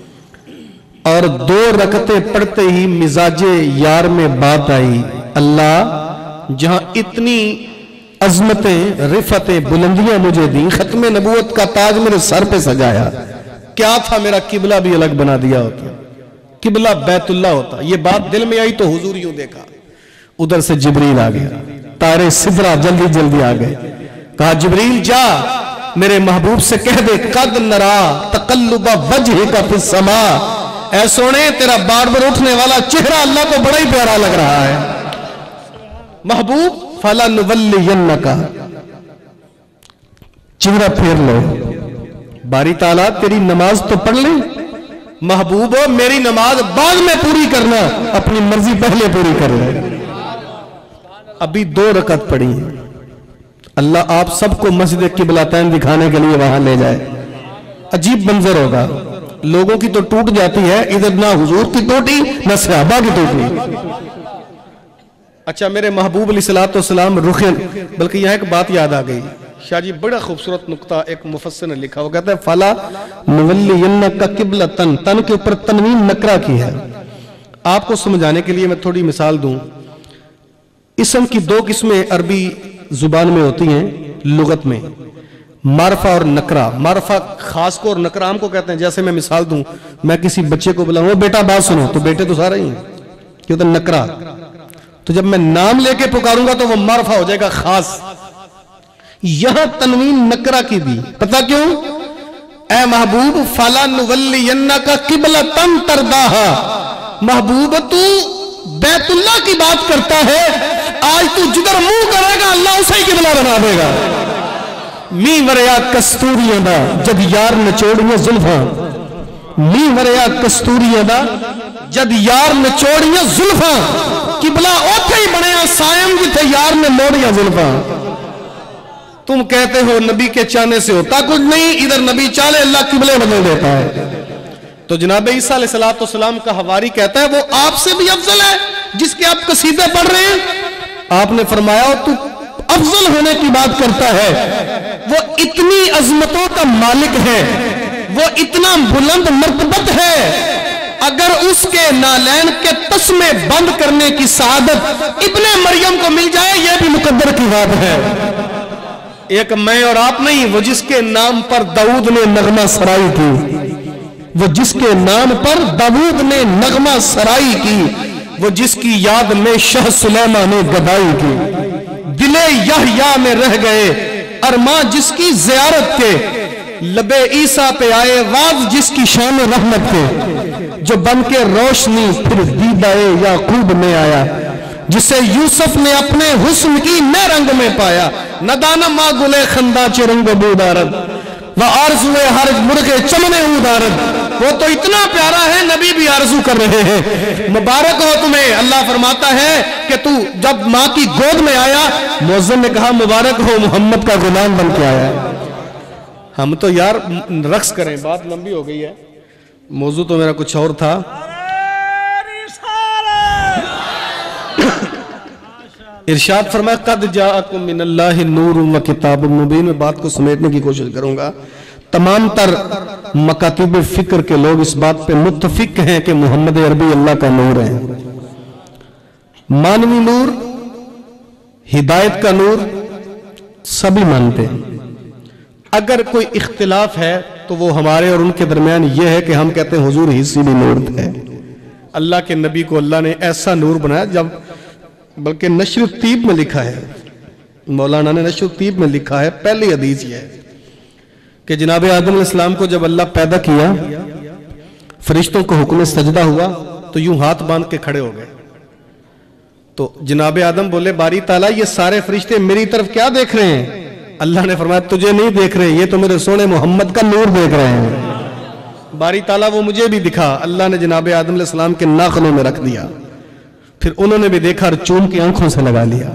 और दो रकते पढ़ते ही मिजाजे यार में बात आई। अल्लाह जहां इतनी अजमतें, रिफतें, बुलंदियां मुझे दी, खत्म नबूवत का ताज मेरे सर पे सजाया, क्या था मेरा किबला भी अलग बना दिया होता, किबला बैतुल्लाह होता। ये बात दिल में आई तो हुजूर यूं देखा, उधर से जिब्रील आ गया, तारे सिदरा जल्दी जल्दी आ गए। कहा जिब्रील जा मेरे महबूब से कह दे कद नरा तकल्लुबा वजह का फिस समा, ऐ सोने तेरा बार बार उठने वाला चेहरा अल्लाह को बड़ा ही प्यारा लग रहा है। महबूब फला नुवल्लियन्नका, चेहरा फेर लो, बारी ताला तेरी नमाज तो पढ़ ले। महबूब मेरी नमाज बाद में पूरी करना, अपनी मर्जी पहले पूरी कर ले। अभी दो रकत पड़ी है, अल्लाह आप सबको मस्जिद किबलातैन दिखाने के लिए वहां ले जाए। अजीब मंजर होगा, लोगों की तो टूट जाती है, इधर ना हुजूर की टूटी ना सहाबा की टूटी। अच्छा, मेरे महबूब अलैहिस्सलाम रुखे, बल्कि यहाँ एक बात याद आ गई, शाह जी बड़ा खूबसूरत नुक्ता एक मुफस्सिर ने लिखा, वो कहता है फला नुवल्लियन्नका किबलतन, तन के ऊपर तनवीन नकरा की है। आपको समझाने के लिए मैं थोड़ी मिसाल दूं। इसम की दो किस्में अरबी जुबान में होती हैं, लुगत में, मारफा और नकरा। मारफा खास को और नकरा आम को कहते हैं। जैसे मैं मिसाल दूं, मैं किसी बच्चे को बुलाऊं बेटा बात सुनो, तो बेटे तो सारे ही हैं, क्यों? तो नकरा। तो जब मैं नाम लेके पुकारूंगा तो वो मारफा हो जाएगा खास। यहां तनवीन नकरा की दी, पता क्यों? ए महबूब फला नुवल्लियन्नका किबलतन तरदाहा, महबूब तू बैतुल्लाह की बात करता है, आज तू जिधर मुंह करेगा अल्लाह उसे ही किबला बना देगा। मी वरया कस्तूरियां दा जद यार नचोड़ियां जुल्फां, मी वरया कस्तूरियां दा जद यार नचोड़ियां जुल्फां, किबला ओथे ही बनया सायम जिथे यार ने मोड़ियां जुल्फां। तुम कहते हो नबी के चाहने से होता कुछ नहीं, इधर नबी चाले अल्लाह किबले बदल देता है। तो जनाब ईसा अलैहिस्सलाम का हवारी कहता है वो आपसे भी अफजल है जिसके आप कसीदे पढ़ रहे हैं। आपने फरमाया तू अफजल होने की बात करता है, वो इतनी अजमतों का मालिक है, वो इतना बुलंद मर्तबत है, अगर उसके नालैन के तस्मे बंद करने की सआदत इब्ने मरियम को मिल जाए, यह भी मुकद्दर की बात है। एक मैं और आप नहीं, वो जिसके नाम पर दाऊद ने नगमा सराई की, वो जिसके नाम पर दाऊद ने नगमा सराई की, वो जिसकी याद में शाह सुलेमान ने गदाई की, दिले यहया में रह गए अरमा जिसकी ज़ियारत के, लबे ईसा पे आए वाज जिसकी शान रहमत के, जो बन के रोशनी फिर दीदाए याकूब में आया, जिसे यूसुफ ने अपने हुस्न की नए रंग में पाया, नदाना मा गुले खंदा चिरंग बूदारद व आरज़ुए हर मुर्गे चमने उदारद। वो तो इतना प्यारा है नबी भी आरज़ू कर रहे हैं। मुबारक हो तुम्हें, अल्लाह फरमाता है कि तू जब माँ की गोद में आया, मुअज्जिन ने कहा मुबारक हो मोहम्मद का गुलाम बन के आया। हम तो यार रक्स करें, बात लंबी हो गई है, मौजू तो मेरा कुछ और था। इरशाद फरमाया कद जाअकुम मिनल्लाहि नूरुम व किताबुम मुबीन। में बात को समेटने की कोशिश करूंगा। तमाम तर मकातिब फिक्र के लोग इस बात पे मुत्तफिक हैं कि मोहम्मद अरबी अल्लाह का नूर है, मानवी नूर, हिदायत का नूर, सभी मानते हैं। अगर कोई इख्तिलाफ है तो वो हमारे और उनके दरमियान ये है कि हम कहते हैं हुजूर हिस्सी भी नूर थे। अल्लाह के नबी को अल्लाह ने ऐसा नूर बनाया, जब बल्कि नशर तीब में लिखा है, मौलाना ने नशर तीब में लिखा है, पहली हदीस ये है कि जनाब आदम अलैहिस्सलाम को जब अल्लाह पैदा किया, फरिश्तों को हुक्म सजदा हुआ तो यूं हाथ बांध के खड़े हो गए। तो जनाब आदम बोले बारी ताला ये सारे फरिश्ते मेरी तरफ क्या देख रहे हैं? अल्लाह ने फरमाया तुझे नहीं देख रहे, ये तो मेरे सोने मोहम्मद का नूर देख रहे हैं। बारी ताला वो मुझे भी दिखा। अल्लाह ने जनाब आदम अलैहिस्सलाम के नाखनों में रख दिया, फिर उन्होंने भी देखा और चूम की आंखों से लगा लिया।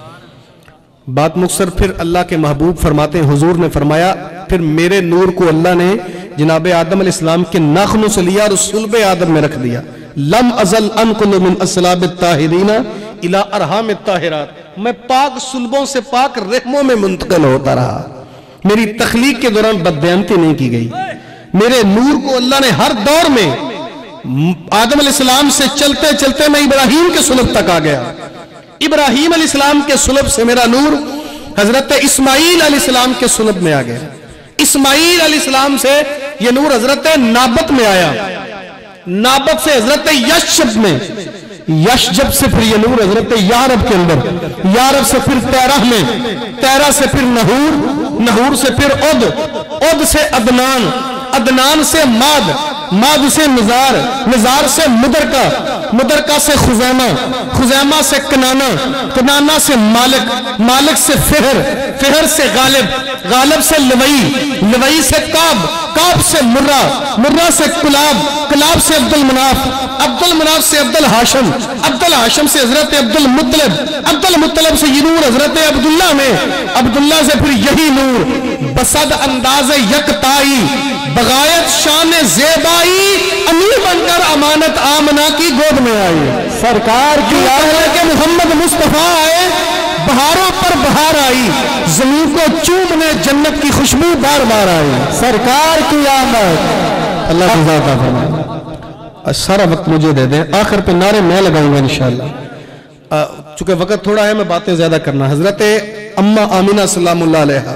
बात मुख्तसर, फिर अल्लाह के महबूब फरमाते हैं, हुजूर ने फरमाया फिर मेरे नूर को अल्लाह ने जनाब आदम अलैहिस्सलाम के नाखनों से लिया और सुल्ब आदम में रख दिया। लम अजल अनकुल मिन अस्लाब ताहिरीना इला अरहाम ताहिरात, मैं पाक सुल्बों से पाक रहमों में मुंतकिल होता रहा। मेरी तख्लीक के दौरान बदबयानती नहीं की गई। मेरे नूर को अल्लाह ने हर दौर में, आदम अलैहिस्सलाम से चलते चलते मैं इब्राहीम के सुलभ तक आ गया, इब्राहीम अलैहिस्सलाम के सुलभ से मेरा नूर हजरत इस्माईल अलैहिस्सलाम के सुलभ में आ गया, इस्माईल अलैहिस्सलाम से यह नूर हजरत नाबत में आया, नाबत से हजरत यशब में, यशजब से फिर यह नूर हजरत यारब के अंदर, यारब से फिर तेरह में, तेरह से फिर नहूर, नहूर से फिर उद, उद से अदनान, अदनान से माद, माद से निजार, निजार से मुदरका, मुदरका से खुजैमा, खुजैमा से कनाना, कनाना से मालिक, मालिक से फिहर, फिहर से गालिब, गालिब से लवई, लवई से काब, काब से मुर्रा, मुर्रा से कुलाब, कुलाब से अब्दुल मनाफ, अब्दुल मनाफ से अब्दुल हाशिम, अब्दुल हाशिम से हजरत अब्दुल मुत्तलिब, अब्दुल मुत्तलिब से ये नूर हजरत अब्दुल्ला में, अब्दुल्ला से फिर यही नूर, बसद अंदाज यकताई, बगायत शान ज़ेबाई, अमीर बनकर अमानत आमना की गोद में आई। सरकार की के मोहम्मद मुस्तफा आए, बहारों पर बहार आई, जमीन को चूमने जन्नत की खुशबू बार बार आई। सरकार की आमद। अल्लाह की ज़ात फरमाए। सारा वक्त मुझे दे दें, आखिर पे नारे मैं लगाऊंगा इंशाअल्लाह। चूंकि वक्त थोड़ा है, मैं बातें ज्यादा करना। हजरत अम्मा आमिना सल्लल्लाहु अलैहा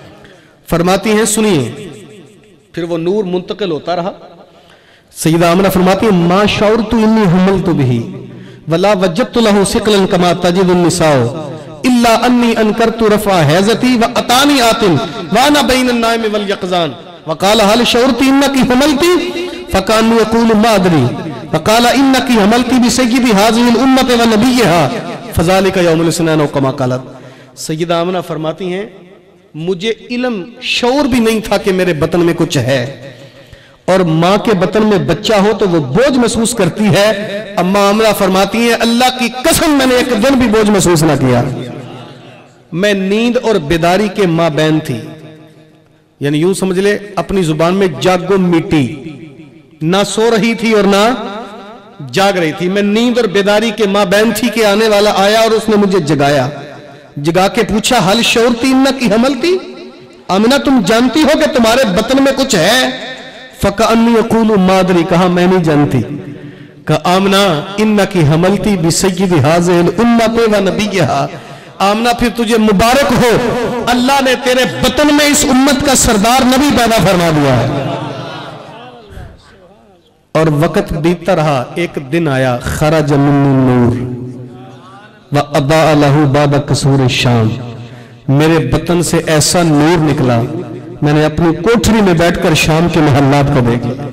फरमाती हैं, सुनिए। फिर वो नूर मुंतकिल होता रहा। सैयदा आमिना फरमाती है, मा शऊरतु इन्नी हमलतु बिही वला वजदतु लहु सिकलन कमा तजिदुन निसाओ इल्ला अन्नी अनकरतु रफा हैजती व अतानी आतिन व अना बैन नाइम वल यक़ज़ान व क़ाल हल शऊरति इन्नकी हमलती फ़कानु यक़ूलु मा अदरी व क़ाल इन्नकी हमलती बिसय्यिदि हाज़िहिल उम्मति व नबिय्यहा फ़ज़ालिका यौमुल इस्नान कमा क़ालत। सैयदा आमिना फरमाती हैं, मुझे इल्म शऊर भी नहीं था कि मेरे बतन में कुछ है, और माँ के बतन में बच्चा हो तो वो बोझ महसूस करती है। अम्मा आमिना फरमाती हैं, अल्लाह की कसम मैंने एक दिन भी बोझ महसूस ना किया। मैं नींद और बेदारी के माँ बहन थी, यानी यूं समझ ले अपनी जुबान में जागो मिट्टी, ना सो रही थी और ना जाग रही थी। मैं नींद और बेदारी के माँ बहन थी कि आने वाला आया और उसने मुझे जगाया, जगा के पूछा, हल शऊरती इन्नकी हमलती, आमिना तुम जानती हो कि तुम्हारे बतन में कुछ है? फ़कअन्नी यक़ूलु मा अदरी, कहा मैं नहीं जानती। कहा आमिना इन्नकी हमलती बिसय्यिदि हाज़िहिल उम्मति व नबिय्यहा, आमिना फिर तुझे मुबारक हो, अल्लाह ने तेरे बतन में इस उम्मत का सरदार नबी पैदा फरमा दिया है। और वक्त बीतता रहा, एक दिन आया, खरज मिन्नी नूर व अदा लहू बाबा कसूर शाम, मेरे बतन से ऐसा नूर निकला, मैंने अपनी कोठरी में बैठकर शाम के महल्लात को देख लिया।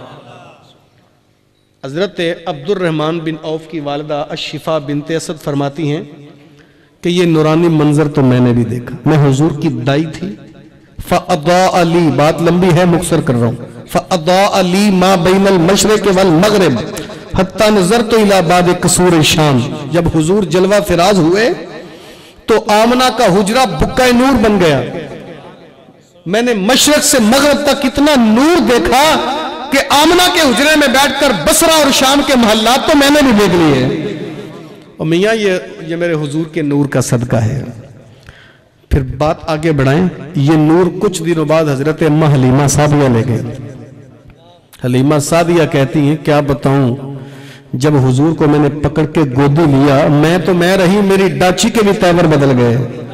हजरत अब्दुल रहमान बिन औफ की वालिदा अशिफा बिनते असद फरमाती हैं कि ये नूरानी मंजर तो मैंने भी देखा। मैं हुजूर की दाई थी। फ़अदा अली, बात लंबी है, मुख्तसर कर रहा हूं। फ़अदा अली मा बैनल मशरिक़ वल मग़रिब हत्ता नज़रतु इला बाब कसूर शाम, जब हुजूर जलवा फिराज हुए तो आमना का हुजरा बुक्का नूर बन गया। मैंने मशरक से मगरब तक इतना नूर देखा कि आमना के हुजरे में बैठकर बसरा और शाम के महल्लात तो मैंने भी देख लिए। और मियाँ ये ये मेरे हुजूर के नूर का सदका है। फिर बात आगे बढ़ाएं। ये नूर कुछ दिनों बाद हजरत अम्मा हलीमा सादिया ले गई। हलीमा सादिया कहती हैं, क्या बताऊं, जब हुजूर को मैंने पकड़ के गोदी लिया, मैं तो मैं रही, मेरी डाची के भी तेवर बदल गए।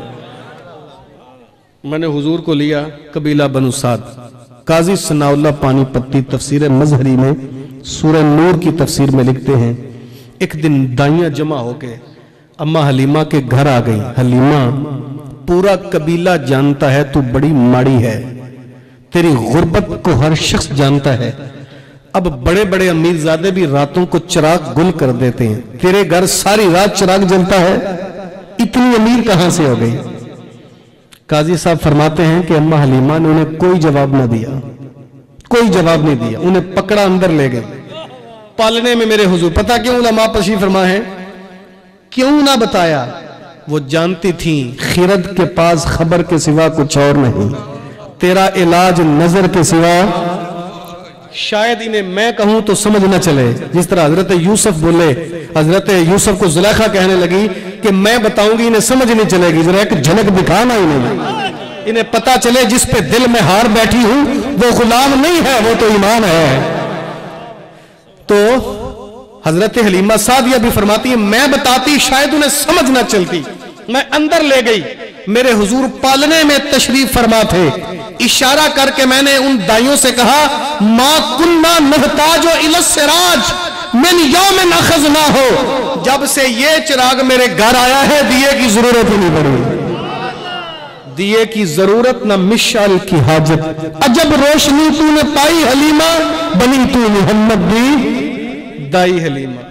मैंने हुजूर को लिया, कबीला बनु साद। काजी सनाउल्लाह पानीपत्ती तफसीर मजहरी में सूरह नूर की तफसीर में लिखते हैं, एक दिन दाइयां जमा होके अम्मा हलीमा के घर आ गई। हलीमा, पूरा कबीला जानता है तू बड़ी माड़ी है, तेरी गुर्बत को हर शख्स जानता है। अब बड़े बड़े अमीरजादे भी रातों को चिराग गुल कर देते हैं, तेरे घर सारी रात चिराग जलता है, इतनी अमीर कहां से हो गई? काजी साहब फरमाते हैं कि अम्मा हलीमा ने उन्हें कोई जवाब ना दिया, कोई जवाब नहीं दिया, उन्हें पकड़ा अंदर ले गए पालने में मेरे हुजूर। पता क्यों? उलमा तशरीफ फरमा है, क्यों ना बताया? वो जानती थी खिरद के पास खबर के सिवा कुछ और नहीं, तेरा इलाज नजर के सिवा शायद इन्हें मैं कहूं तो समझ न चले। जिस तरह हजरत यूसुफ बोले, हजरत यूसुफ को जुलेखा कहने लगी कि मैं बताऊंगी इन्हें समझ नहीं चलेगी, जरा एक झलक दिखाना इन्हें, इन्हें पता चले जिस पे दिल में हार बैठी हूं वो गुलाम नहीं है, वो तो ईमान है। तो हजरत हलीमा सादिया भी फरमाती है, मैं बताती शायद उन्हें समझ ना चलती। मैं अंदर ले गई, मेरे हुजूर पालने में तशरीफ फरमा थे। इशारा करके मैंने उन दाइयों से कहा, मां कुन्ना नहताजो इलस सिराज मिन यौमिन अखज़ना हो, जब से ये चिराग मेरे घर आया है दिए की जरूरत ही नहीं पड़ी। दिए की जरूरत न मिशाल की हाजत, अजब रोशनी तूने पाई हलीमा, बनी तू मोहम्मद दी दाई हलीमा।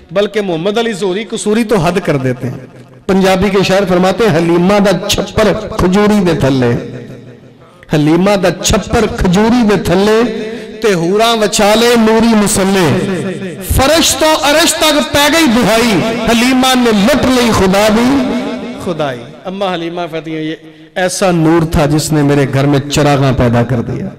बल्कि मोहम्मद अली ज़ोहरी कसूरी तो हद कर देते हैं। पंजाबी के शायर फरमाते हैं, हलीमा दा छप्पर खजूरी दे थल्ले, हलीमा दा छप्पर खजूरी दे थल्ले ते हूरा वछाले नूरी मुसल्ले, फर्श तो अरश तक पै गई दुहाई, हलीमा ने लुट ली खुदा दी खुदाई। अम्मा हलीमा कहती है, ये ऐसा नूर था जिसने मेरे घर में चिरागा पैदा कर दिया।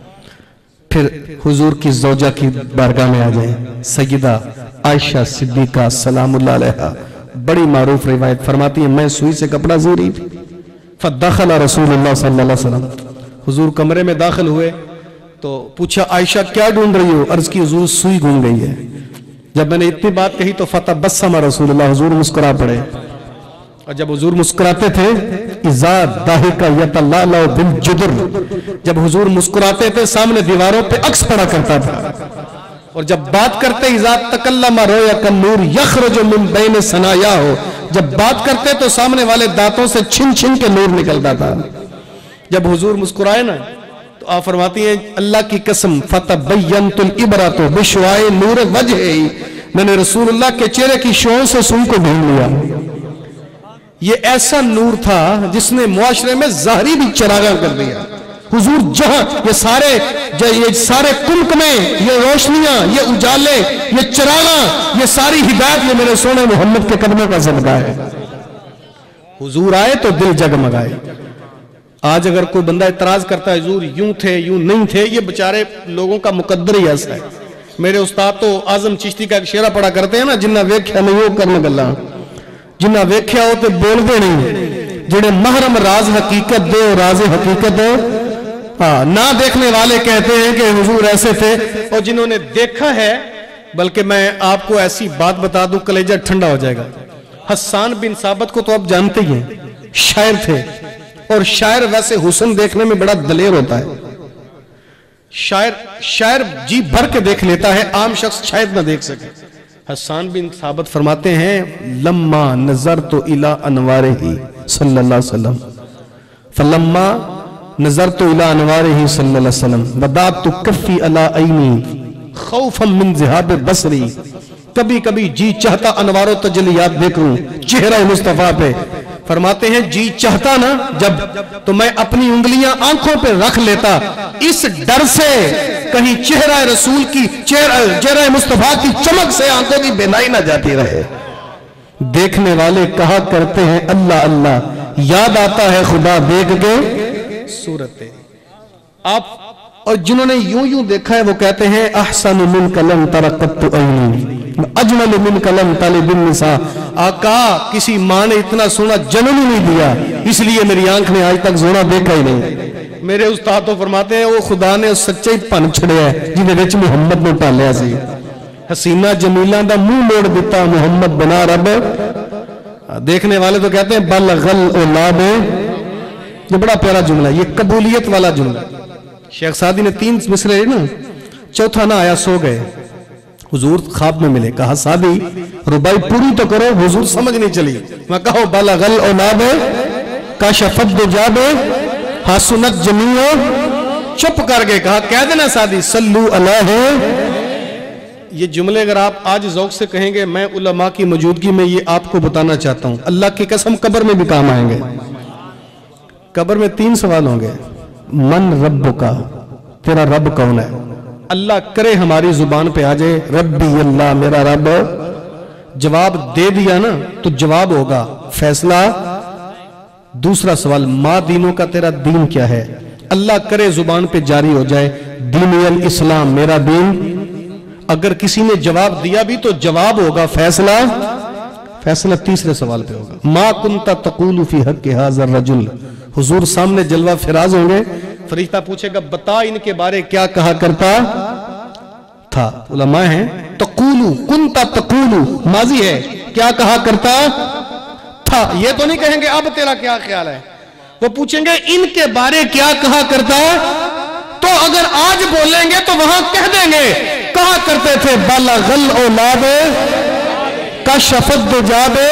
फिर हुजूर की ज़ौजा की बारगाह में आ जाए, सैयदा आयशा सिद्दीका सलामुल्लाह अलैहा, बड़ी मारूफ रिवायत फरमाती है, मैं सुई से कपड़ा सी रही थी, फदखला रसूलुल्लाह सल्लल्लाहु अलैहि वसल्लम, हुजूर कमरे में दाखिल हुए तो पूछा, आयशा क्या ढूंढ रही हो? अर्ज की, हुजूर सुई घूम गई है। जब मैंने इतनी बात कही तो फतबस्सम रसूलुल्लाह, हुजूर मुस्कुरा पड़े। और जब हुजूर मुस्कुराते थे, इज़ा दाहिका यतल्लालु बिल जुदर, जब हुजूर मुस्कुराते थे सामने दीवारों पे अक्स पड़ा करता था। और जब बात करते, इज़ा तकल्लमा रोया कन नूर यखरुजु मिन बैन सनाया हो, जब बात करते तो सामने वाले दांतों से छिन छिन के नूर निकलता था। जब हुजूर मुस्कुराए ना तो आप फरमाती हैं, अल्लाह की कसम फतबय्यनतुल इबरतु बिशवाए नूर वजही, मैंने रसूलुल्लाह के चेहरे की शों से सुई को ढूंढ लिया। ये ऐसा नूर था जिसने मुआशरे में ज़ाहरी भी चरागा कर दिया। हुजूर जहां ये सारे ये सारे कुल्क में ये रोशनियां, ये उजाले, ये चरागा, ये सारी हिदायत ये मेरे सोने मोहम्मद के कदमों का सदका है। हुजूर आए तो दिल जगमगाए। आज अगर कोई बंदा इतराज करता है, हुजूर यूं थे यूं नहीं थे, ये बेचारे लोगों का मुकद्दर ही ऐसा है। मेरे उस्ताद तो आजम चिश्ती का एक शेरा पढ़ा करते हैं ना, जिन्ना वेख्या नहीं वो करने गल्ला, जिन्ना वेख्या हो तो बोलते नहीं, जेड़े महरम राज हकीकत दे राज हकीकत दो। हाँ, ना देखने वाले कहते हैं कि हुजूर ऐसे थे, और जिन्होंने देखा है, बल्कि मैं आपको ऐसी बात बता दूं, कलेजा ठंडा हो जाएगा। हस्सान बिन साबित को तो आप जानते ही हैं, शायर थे, और शायर वैसे हुस्न देखने में बड़ा दलेर होता है। शायर शायर जी भर के देख लेता है, आम शख्स शायद ना देख सके। हस्सान बिन साबित फरमाते हैं, लम्मा नजर तो इला अनवारिही सल्लल्लाहु अलैहि वसल्लम, फलम्मा नजर तो इला अनवारिही सल्लल्लाहु अलैहि वसल्लम, बदातु कफ़ी अला ऐनी खौफम मिन ज़िहाब बसरी, कभी कभी जी चाहता अनवारों तजलियात देखूं चेहरा मुस्तफा पे। फरमाते हैं, जी चाहता ना जब, तो मैं अपनी उंगलियां आंखों पे रख लेता, इस डर से कहीं चेहरा रसूल की चेहरा चेहरा मुस्तफा की चमक से आंखों की बेनाई ना जाती रहे। देखने वाले कहा करते हैं, अल्लाह अल्लाह, याद आता है खुदा देख के सूरत आप। और जिन्होंने यूं यूं देखा है वो कहते हैं, अहसनु मिन कलम तरक़त्तु ऐनी अजमल मिन कलम तालिबिन निसा, आका किसी माँ ने इतना सोना जन्म ही नहीं दिया, इसलिए मेरी आंख ने आज तक सोना देखा ही नहीं। मेरे उस्ताद तो फरमाते हैं, वो खुदा ने सच्चे भन छड़िया जिन्हें विच मुहम्मद ने पालिया सी। हसीना जमीला दा मुंह मोड़ दिता मुहम्मद बना रब। देखने वाले तो कहते हैं, बल गल औलाद, ये बड़ा प्यारा जुमला, ये कबूलियत वाला जुमला। शेख सादी ने तीन मिसरे ना, चौथा ना आया, सो गए। हुजूर ख्वाब में मिले, कहा सादी रुबाई पूरी तो करो, हुजूर समझ नहीं चली। मैं कहो, बलगल औलाद का शफत जाबे हासुनत जमीओ, चुप कर गए। कहा, कह देना सादी सल्लू अलैहि। ये जुमले अगर आप आज ज़ौक़ से कहेंगे, मैं उलमा की मौजूदगी में ये आपको बताना चाहता हूं, अल्लाह की कसम कब्र में भी काम आएंगे। कब्र में तीन सवाल होंगे, मन रब का, तेरा रब कौन है? अल्लाह करे हमारी जुबान पे आ जाए, रब्बी अल्लाह, मेरा रब। जवाब दे दिया ना तो जवाब होगा फैसला। दूसरा सवाल, माँ दीनों का तेरा दीन क्या है? अल्लाह करे जुबान पे जारी हो जाए, दीन अल इस्लाम, मेरा दीन। अगर किसी ने जवाब दिया भी तो जवाब होगा फैसला। फैसला तीसरे सवाल पे होगा, मा कुंता तक़ूलु फी हक़्क़ि हाज़ा रजुल। हुजूर सामने जलवा फिराज होंगे, फरिश्ता पूछेगा, बता इनके बारे क्या कहा करता था? उलमा है, तक़ूलु कुंता तक़ूलु माजी है, क्या कहा करता था। ये तो नहीं कहेंगे अब तेरा क्या ख्याल है, वो पूछेंगे इनके बारे क्या कहा करता। तो अगर आज बोलेंगे तो वहां कह देंगे, कहा करते थे, बलगल औलाद का शफत जाबे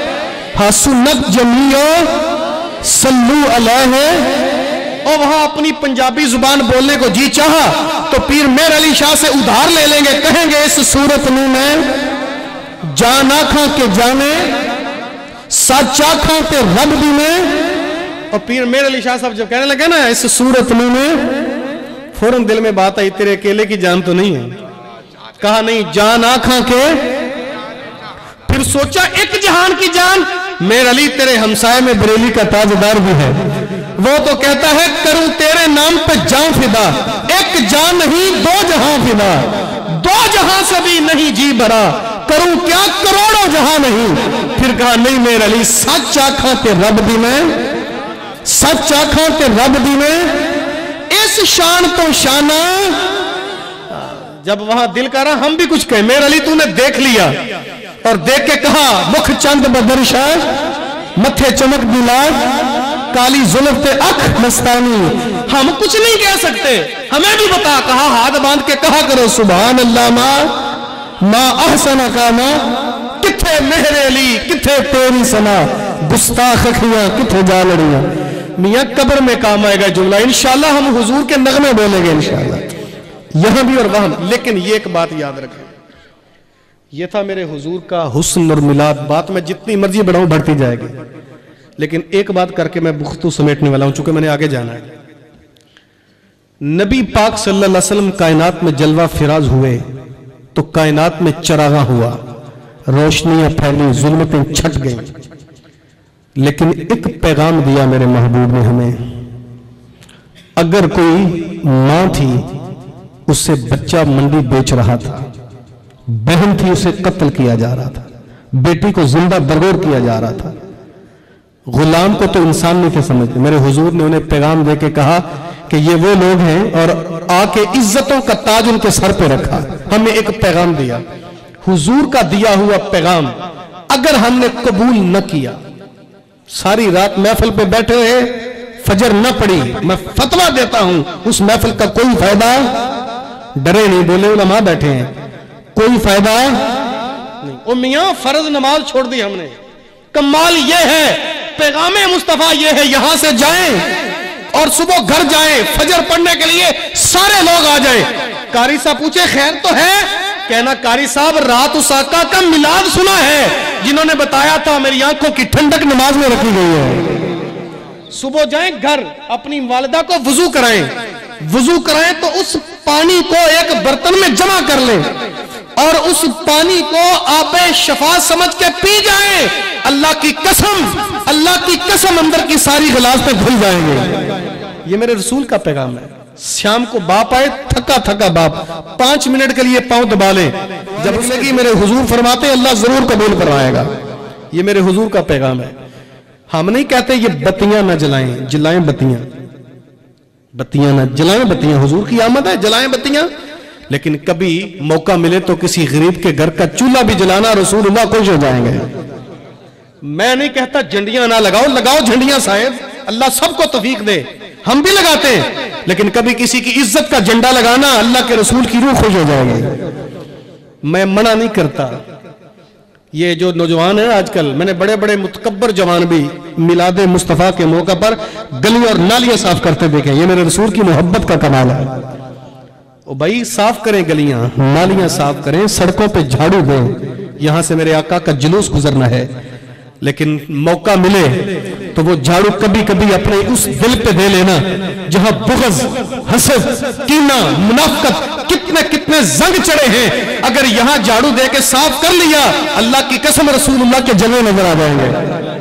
हसुनत जमीओ सल्लू अलैहि। और वहां अपनी पंजाबी जुबान बोलने को जी चाहा तो पीर मेहर अली शाह से उधार ले लेंगे, कहेंगे इस सूरत में मैं जान आखा के जाने सच आखा के रब दी में। और पीर मेर अली शाह साहब जब कहने लगे ना इस सूरत में, फौरन दिल में बात आई तेरे अकेले की जान तो नहीं है। कहा नहीं, जान आखा के। फिर सोचा एक जहान की जान, मेर अली तेरे हमसाए में बरेली का ताजदार भी है, वो तो कहता है करूं तेरे नाम पे जान फिदा, एक जान नहीं दो जहां फिदा, दो जहां से भी नहीं जी भरा, करूं क्या करोड़ों जहां नहीं। फिर कहा नहीं मेर अली सच आखा के रब दी में, सच आखा के रब दी में, इस शान तो शाना। जब वहां दिल कह रहा हम भी कुछ कहें, मेर अली तूने देख लिया और देख के कहा मुख चंद बदरशा मथे चमक दिलार काली जुल्फ ते अख मस्तानी, हम कुछ नहीं कह सकते हमें भी बता। कहा हाथ बांध के कहा करो सुभान अल्लाह मा मा अहसन कामा, किथे मेरे अली किथे तेरी सना, गुस्ताख अखियां किथे जा लड़ियां। मियां कब्र में काम आएगा जुमला, इंशाल्लाह हम हुजूर के नगमे बोलेंगे इंशाल्लाह, यहां भी और वहां। लेकिन ये एक बात याद रखें, ये था मेरे हुजूर का हुस्न और मिलाद। बात मैं जितनी मर्जी बढ़ाऊं बढ़ती जाएगी, लेकिन एक बात करके मैं बुख्तू समेटने वाला हूं, चूंकि मैंने आगे जाना है। नबी पाक सल्लल्लाहु अलैहि वसल्लम कायनात में जलवा फिराज हुए तो कायनात में चरागा हुआ, रोशनियां फैली, जुल्मतें छट गईं, लेकिन एक पैगाम दिया मेरे महबूब ने हमें। अगर कोई मां थी उससे बच्चा मंडी बेच रहा था, बहन थी उसे कत्ल किया जा रहा था, बेटी को जिंदा बरगोर किया जा रहा था, गुलाम को तो इंसान नहीं थे समझते। मेरे हुजूर ने उन्हें पैगाम देके कहा कि ये वो लोग हैं, और आके इज्जतों का ताज उनके सर पे रखा। हमें एक पैगाम दिया, हुजूर का दिया हुआ पैगाम अगर हमने कबूल न किया, सारी रात महफिल पे बैठे रहे, फजर न पड़ी, मैं फतवा देता हूं उस महफिल का कोई फायदा, डरे नहीं, बोले उलमा बैठे हैं, कोई फायदा नहीं। ओ मियां फर्ज नमाज छोड़ दी हमने। कमाल ये है, पैगामे मुस्तफा ये है, यहां से जाएं और सुबह घर जाएं, फजर पढ़ने के लिए सारे लोग आ जाएं। कारी साहब पूछे खैर तो है? कहना कारी साहब रात उस आका का मिलाद सुना है जिन्होंने बताया था मेरी आंखों की ठंडक नमाज में रखी गई है। सुबह जाएं घर, अपनी वालिदा को वुजू कराएं, वुजू कराएं तो उस पानी को एक बर्तन में जमा कर लें और उस पानी को आबे शफा समझ के पी जाएं। अल्लाह की कसम, अल्लाह की कसम अंदर की सारी गिलाफतें धुल जाएंगे। ये मेरे रसूल का पैगाम है। शाम को बाप आए, थका थका बाप पांच मिनट के लिए पांव दबा ले, जब उसने की मेरे हुजूर फरमाते अल्लाह जरूर कबूल फरमाएगा। ये मेरे हुजूर का पैगाम है। हम नहीं कहते ये बत्तियां ना जलाएं, जलाएं बत्तियां, बत्तियां ना जलाएं बत्तियां, हुजूर की आमद है, जलाएं बत्तियां। लेकिन कभी मौका मिले तो किसी गरीब के घर का चूल्हा भी जलाना, रसूलुल्लाह खुश हो जाएंगे। मैं नहीं कहता झंडियां ना लगाओ, लगाओ झंडियां शायद, अल्लाह सबको तौफीक दे, हम भी लगाते हैं, लेकिन कभी किसी की इज्जत का झंडा लगाना, अल्लाह के रसूल की रूह खुश हो जाएगी। मैं मना नहीं करता। ये जो नौजवान है आजकल, मैंने बड़े बड़े मुतकब्बर जवान भी मिलादे मुस्तफा के मौका पर गली और नालियां साफ करते देखे। ये मेरे रसूल की मोहब्बत का कमाल है। ओ भाई साफ करें गलियां, नालियां साफ करें, सड़कों पे झाड़ू दें, यहां से मेरे आका का जुलूस गुजरना है। लेकिन मौका मिले तो वो झाड़ू कभी कभी अपने उस दिल पे दे लेना जहां बुग़्ज़, हसद, कीना, मुनाफ़िक़त, कितने कितने जंग चढ़े हैं। अगर यहां झाड़ू दे के साफ कर लिया, अल्लाह की कसम रसूलुल्लाह के जलवे नजर आ जाएंगे।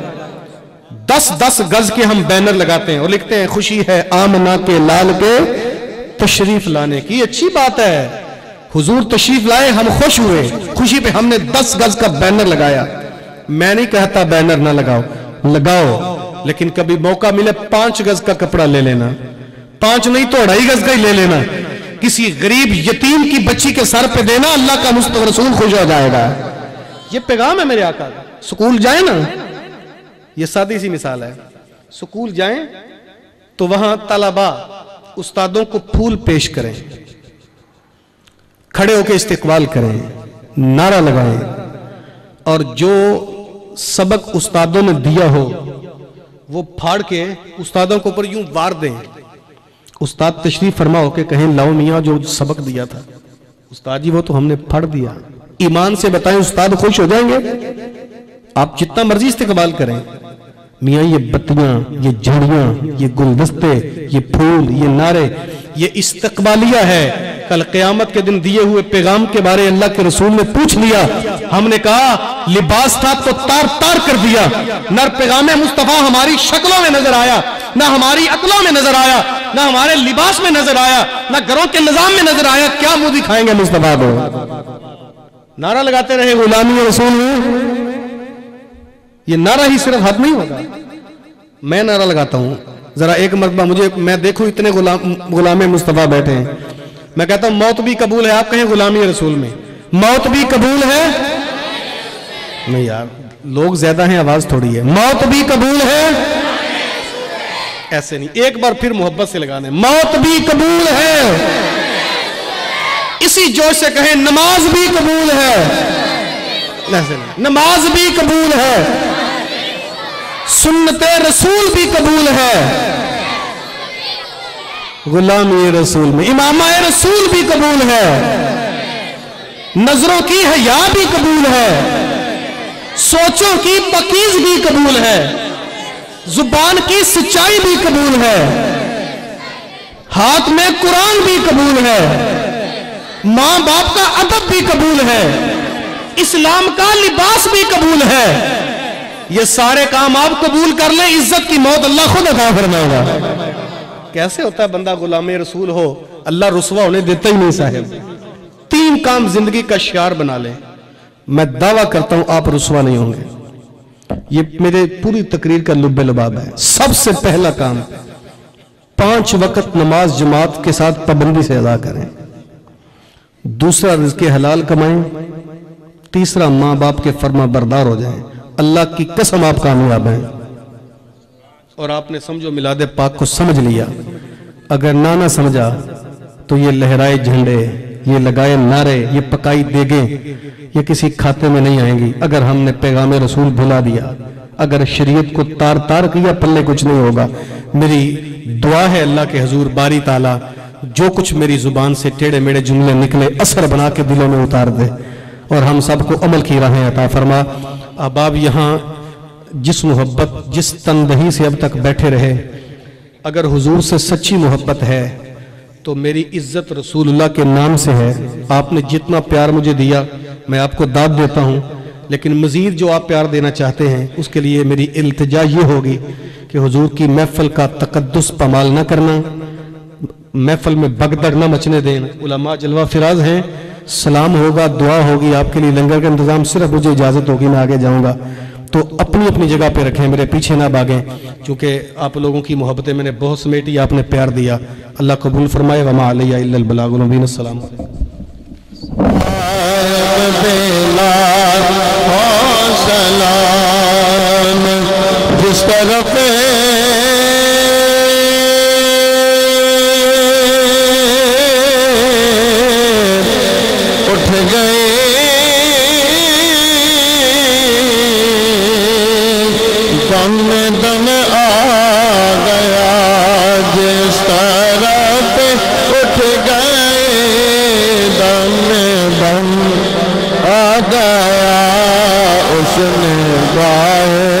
दस दस गज के हम बैनर लगाते हैं और लिखते हैं खुशी है आमना के लाल के तशरीफ लाने की। अच्छी बात है, हुजूर तशरीफ लाए, हम खुश हुए, खुशी पे हमने दस गज का बैनर लगाया। मैं नहीं कहता बैनर ना लगाओ, लगाओ, लेकिन कभी मौका मिले पांच गज का कपड़ा ले लेना, पांच नहीं तो अढ़ाई गज का ही ले लेना, किसी गरीब यतीम की बच्ची के सर पे देना, अल्लाह का मुस्तफा रसूल खुश हो जाएगा। ये पैगाम है मेरे आका का। स्कूल जाए ना, ये सादी सी मिसाल है, स्कूल जाएं तो वहां तलबा उस्तादों को फूल पेश करें, खड़े होकर इस्तिकबाल करें, नारा लगाएं, और जो सबक उस्तादों ने दिया हो वो फाड़ के उस्तादों के ऊपर यूं वार दें। उस्ताद तशरीफ फरमा होके कहें लाओ मियां जो सबक दिया था, उस्ताद जी वो तो हमने पढ़ दिया, ईमान से बताएं उस्ताद खुश हो जाएंगे? आप जितना मर्जी इस्तेकबाल करें, मियाँ ये बत्तियां, ये झाड़ियां, ये गुलदस्ते, ये फूल, ये नारे, ये इस्तकबालिया है। कल क़यामत के दिन दिए हुए पैगाम के बारे अल्लाह के रसूल ने पूछ लिया, हमने कहा लिबास था तो तार तार कर दिया, न पैगाम मुस्तफ़ा हमारी शक्लों में नजर आया, ना हमारी अकलों में नजर आया, ना हमारे लिबास में नजर आया, ना घरों के निजाम में नजर आया। क्या मुंह दिखाएंगे मुस्तफ़ा को? नारा लगाते रहे गुलामी रसूल में। ये नारा ही सिर्फ हद नहीं होगा, मैं नारा लगाता हूं। जरा एक मरतबा मुझे, मैं देखूं इतने गुलाम गुलाम मुस्तफ़ा बैठे हैं, मैं कहता हूं मौत भी कबूल है। आप कहें गुलामी रसूल में मौत भी कबूल है? नहीं यार, लोग ज्यादा हैं, आवाज थोड़ी है। मौत भी कबूल है? ऐसे नहीं, एक बार फिर मोहब्बत से लगाने, मौत भी कबूल है। इसी जोश से कहें नमाज भी कबूल है। ऐसे नहीं, नमाज भी कबूल है, सुन्नते रसूल भी कबूल है, गुलामी रसूल में इमामा रसूल भी कबूल है, नजरों की हया भी कबूल है, सोचों की पकीज भी कबूल है, जुबान की सच्चाई भी कबूल है, हाथ में कुरान भी कबूल है, मां बाप का अदब भी कबूल है, इस्लाम का लिबास भी कबूल है। ये सारे काम आप कबूल कर लें, इज्जत की मौत अल्लाह खुद अता फरमाएगा। कैसे होता है बंदा गुलाम रसूल हो, अल्लाह रुसवा होने देता ही नहीं साहिब। तीन काम जिंदगी का शियार बना ले, मैं दावा करता हूं आप रुसवा नहीं होंगे। ये मेरे पूरी तकरीर का लुब्बे लबाब है। सबसे पहला काम, पांच वक्त नमाज जमात के साथ पाबंदी से अदा करें। दूसरा, रिज़्क़े हलाल कमाएं। तीसरा, माँ बाप के फर्मा बरदार हो जाएं। अल्लाह की कसम आप कामयाब हैं। और आपने समझो मिलादे पाक को समझ लिया, अगर ना ना समझा तो ये लहराए झंडे, ये लगाए नारे, ये पकाई देगे, ये किसी खाते में नहीं आएंगी। अगर हमने पैगाम रसूल भुला दिया, अगर शरीयत को तार तार किया, पल्ले कुछ नहीं होगा। मेरी दुआ है अल्लाह के हुजूर बारी ताला जो कुछ मेरी जुबान से टेढ़े मेढ़े जुमले निकले असर बना के दिलों में उतार दे, और हम सबको अमल की राहें अता फरमा। अब आप यहाँ जिस मोहब्बत, जिस तनदही से अब तक बैठे रहे, अगर हुजूर से सच्ची मोहब्बत है तो मेरी इज्जत रसूलुल्लाह के नाम से है। आपने जितना प्यार मुझे दिया मैं आपको दाद देता हूँ, लेकिन मजीद जो आप प्यार देना चाहते हैं उसके लिए मेरी इल्तिजा ये होगी कि हुजूर की महफिल का तकद्दुस पमाल न करना, महफिल में भगदड़ न मचने देना। उलमा जलवा फिराज हैं, सलाम होगा, दुआ होगी, आपके लिए लंगर का इंतजाम सिर्फ मुझे इजाजत होगी, मैं आगे जाऊंगा। तो अपनी अपनी जगह पे रखें, मेरे पीछे ना भागें, क्योंकि आप लोगों की मोहब्बतें मैंने बहुत समेटी, आपने प्यार दिया। अल्लाह कबूल फरमाए। वमा अलैया इल्लल बलागुल मुबीन। अस्सलाम जिस तरफ उठ गए दम दम आ गया, जिस तरफ उठ गए दम दम आ गया, उसने गाए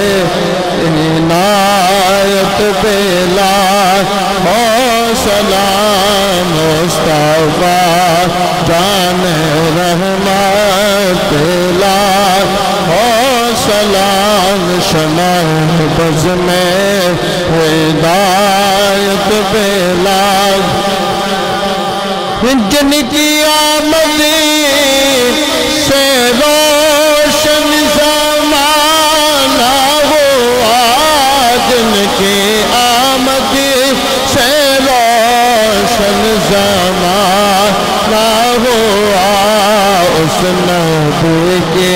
इनायत पे लाखों सलाम, मुस्तफा जाने रहमत पे लाखों सलाम, शमा बज़ में हिदायत पे लाख, जिनकी आमद से रोशन ज़माना हुआ, जिनकी आमद से रोशन ज़माना हुआ, उस नबी के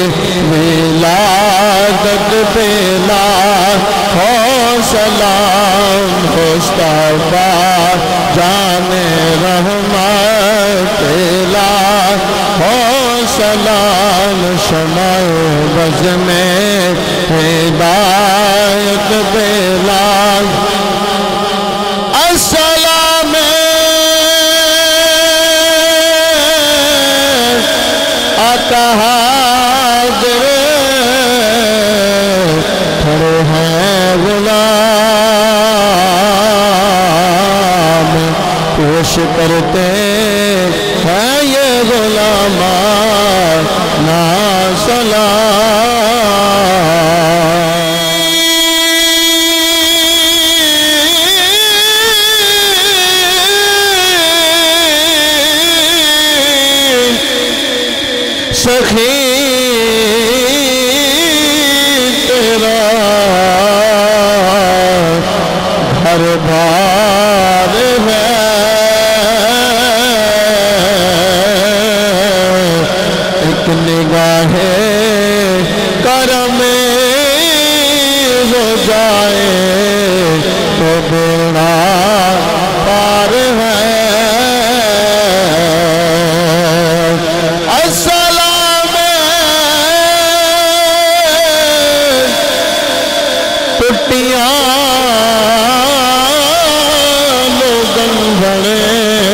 विलादत पे लाखों सलाम, मुस्तफा जाने रहमत पे लाखों सलाम, शमा बज़ में हिदायत पे लाख अस्सलाम आता हाजिर खड़े हैं गुलाम पेश करते हैं ये गुलामा ना सखी तेरा घर बार है एक निगाह करम हो जाए तो बेड़ा पार है। लोगन बड़े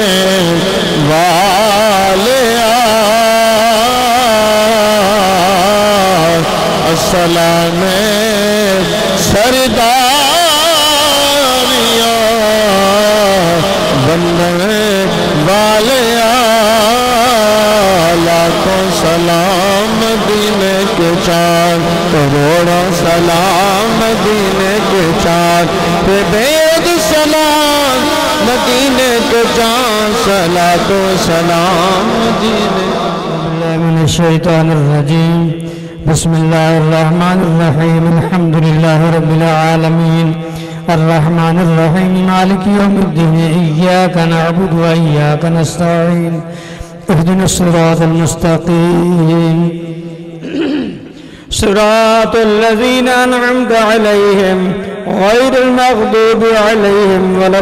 वाले अस्सलाम सरदारिया बनने वाले लाखों सलाम मदीने के चार करोड़ों सलाम मदीने के चार बेद सलाम मदीने के चार सला तो सलाम मदीने शैतानिर्रजीम बिस्मिल्लाहिर्रहमानिर्रहीम अल्हम्दुलिल्लाहि रब्बिल आलमीन अर्रहमानिर्रहीम मालिकि यौमिद्दीन इय्याका नअबुदु व इय्याका नस्तईन इहदिनस सिरातल मुस्तकीम सिरातल लज़ीना अनअमता अलैहिम गैरिल मग़दूबि अलैहिम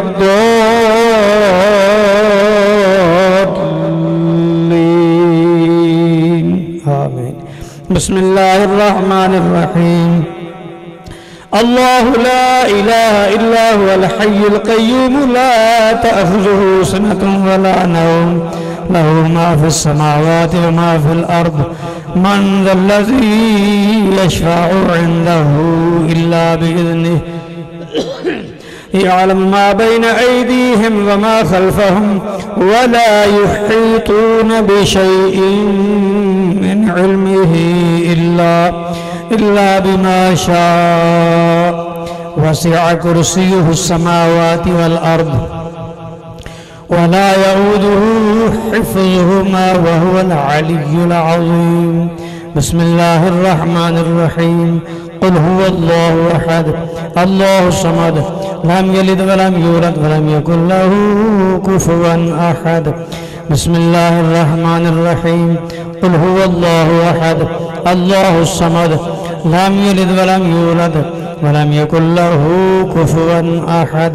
वलद्दॉल्लीन आमीन। बिस्मिल्लाहिर्रहमानिर्रहीम अल्लाहु ला इलाहा इल्ला हुवल हय्युल क़य्यूम ला तअख़ुज़ुहु सिनतुन वला नौम लहू मा फ़िस समावाति व मा फ़िल अर्द मन ज़ल्लज़ी यशफ़अु इंदहु इल्ला बिइज़निहि यअलमु मा बैना अयदीहिम व मा खल्फ़हुम व ला युहीतून बिशैइन मिन इल्मिही इल्ला इल्ला बिमा शाअ वसिअ कुर्सियुहुस समावाति वल अर्द वला यऊदुहु हिफ़्ज़ुहुमा व हुवल अलिय्युल अज़ीम। बिस्मिल्लाहिर्रहमानिर्रहीम क़ुल हुवल्लाहु अहद अल्लाहु समद लम यलिद व लम यूलद व लम यकुल लहू कुफुवन अहद। बिस्मिल्लाहिर्रहमानिर्रहीम क़ुल हुवल्लाहु अहद अल्लाहु समद लम यलिद व लम यूलद व लम यकुल लहू कुफुवन अहद।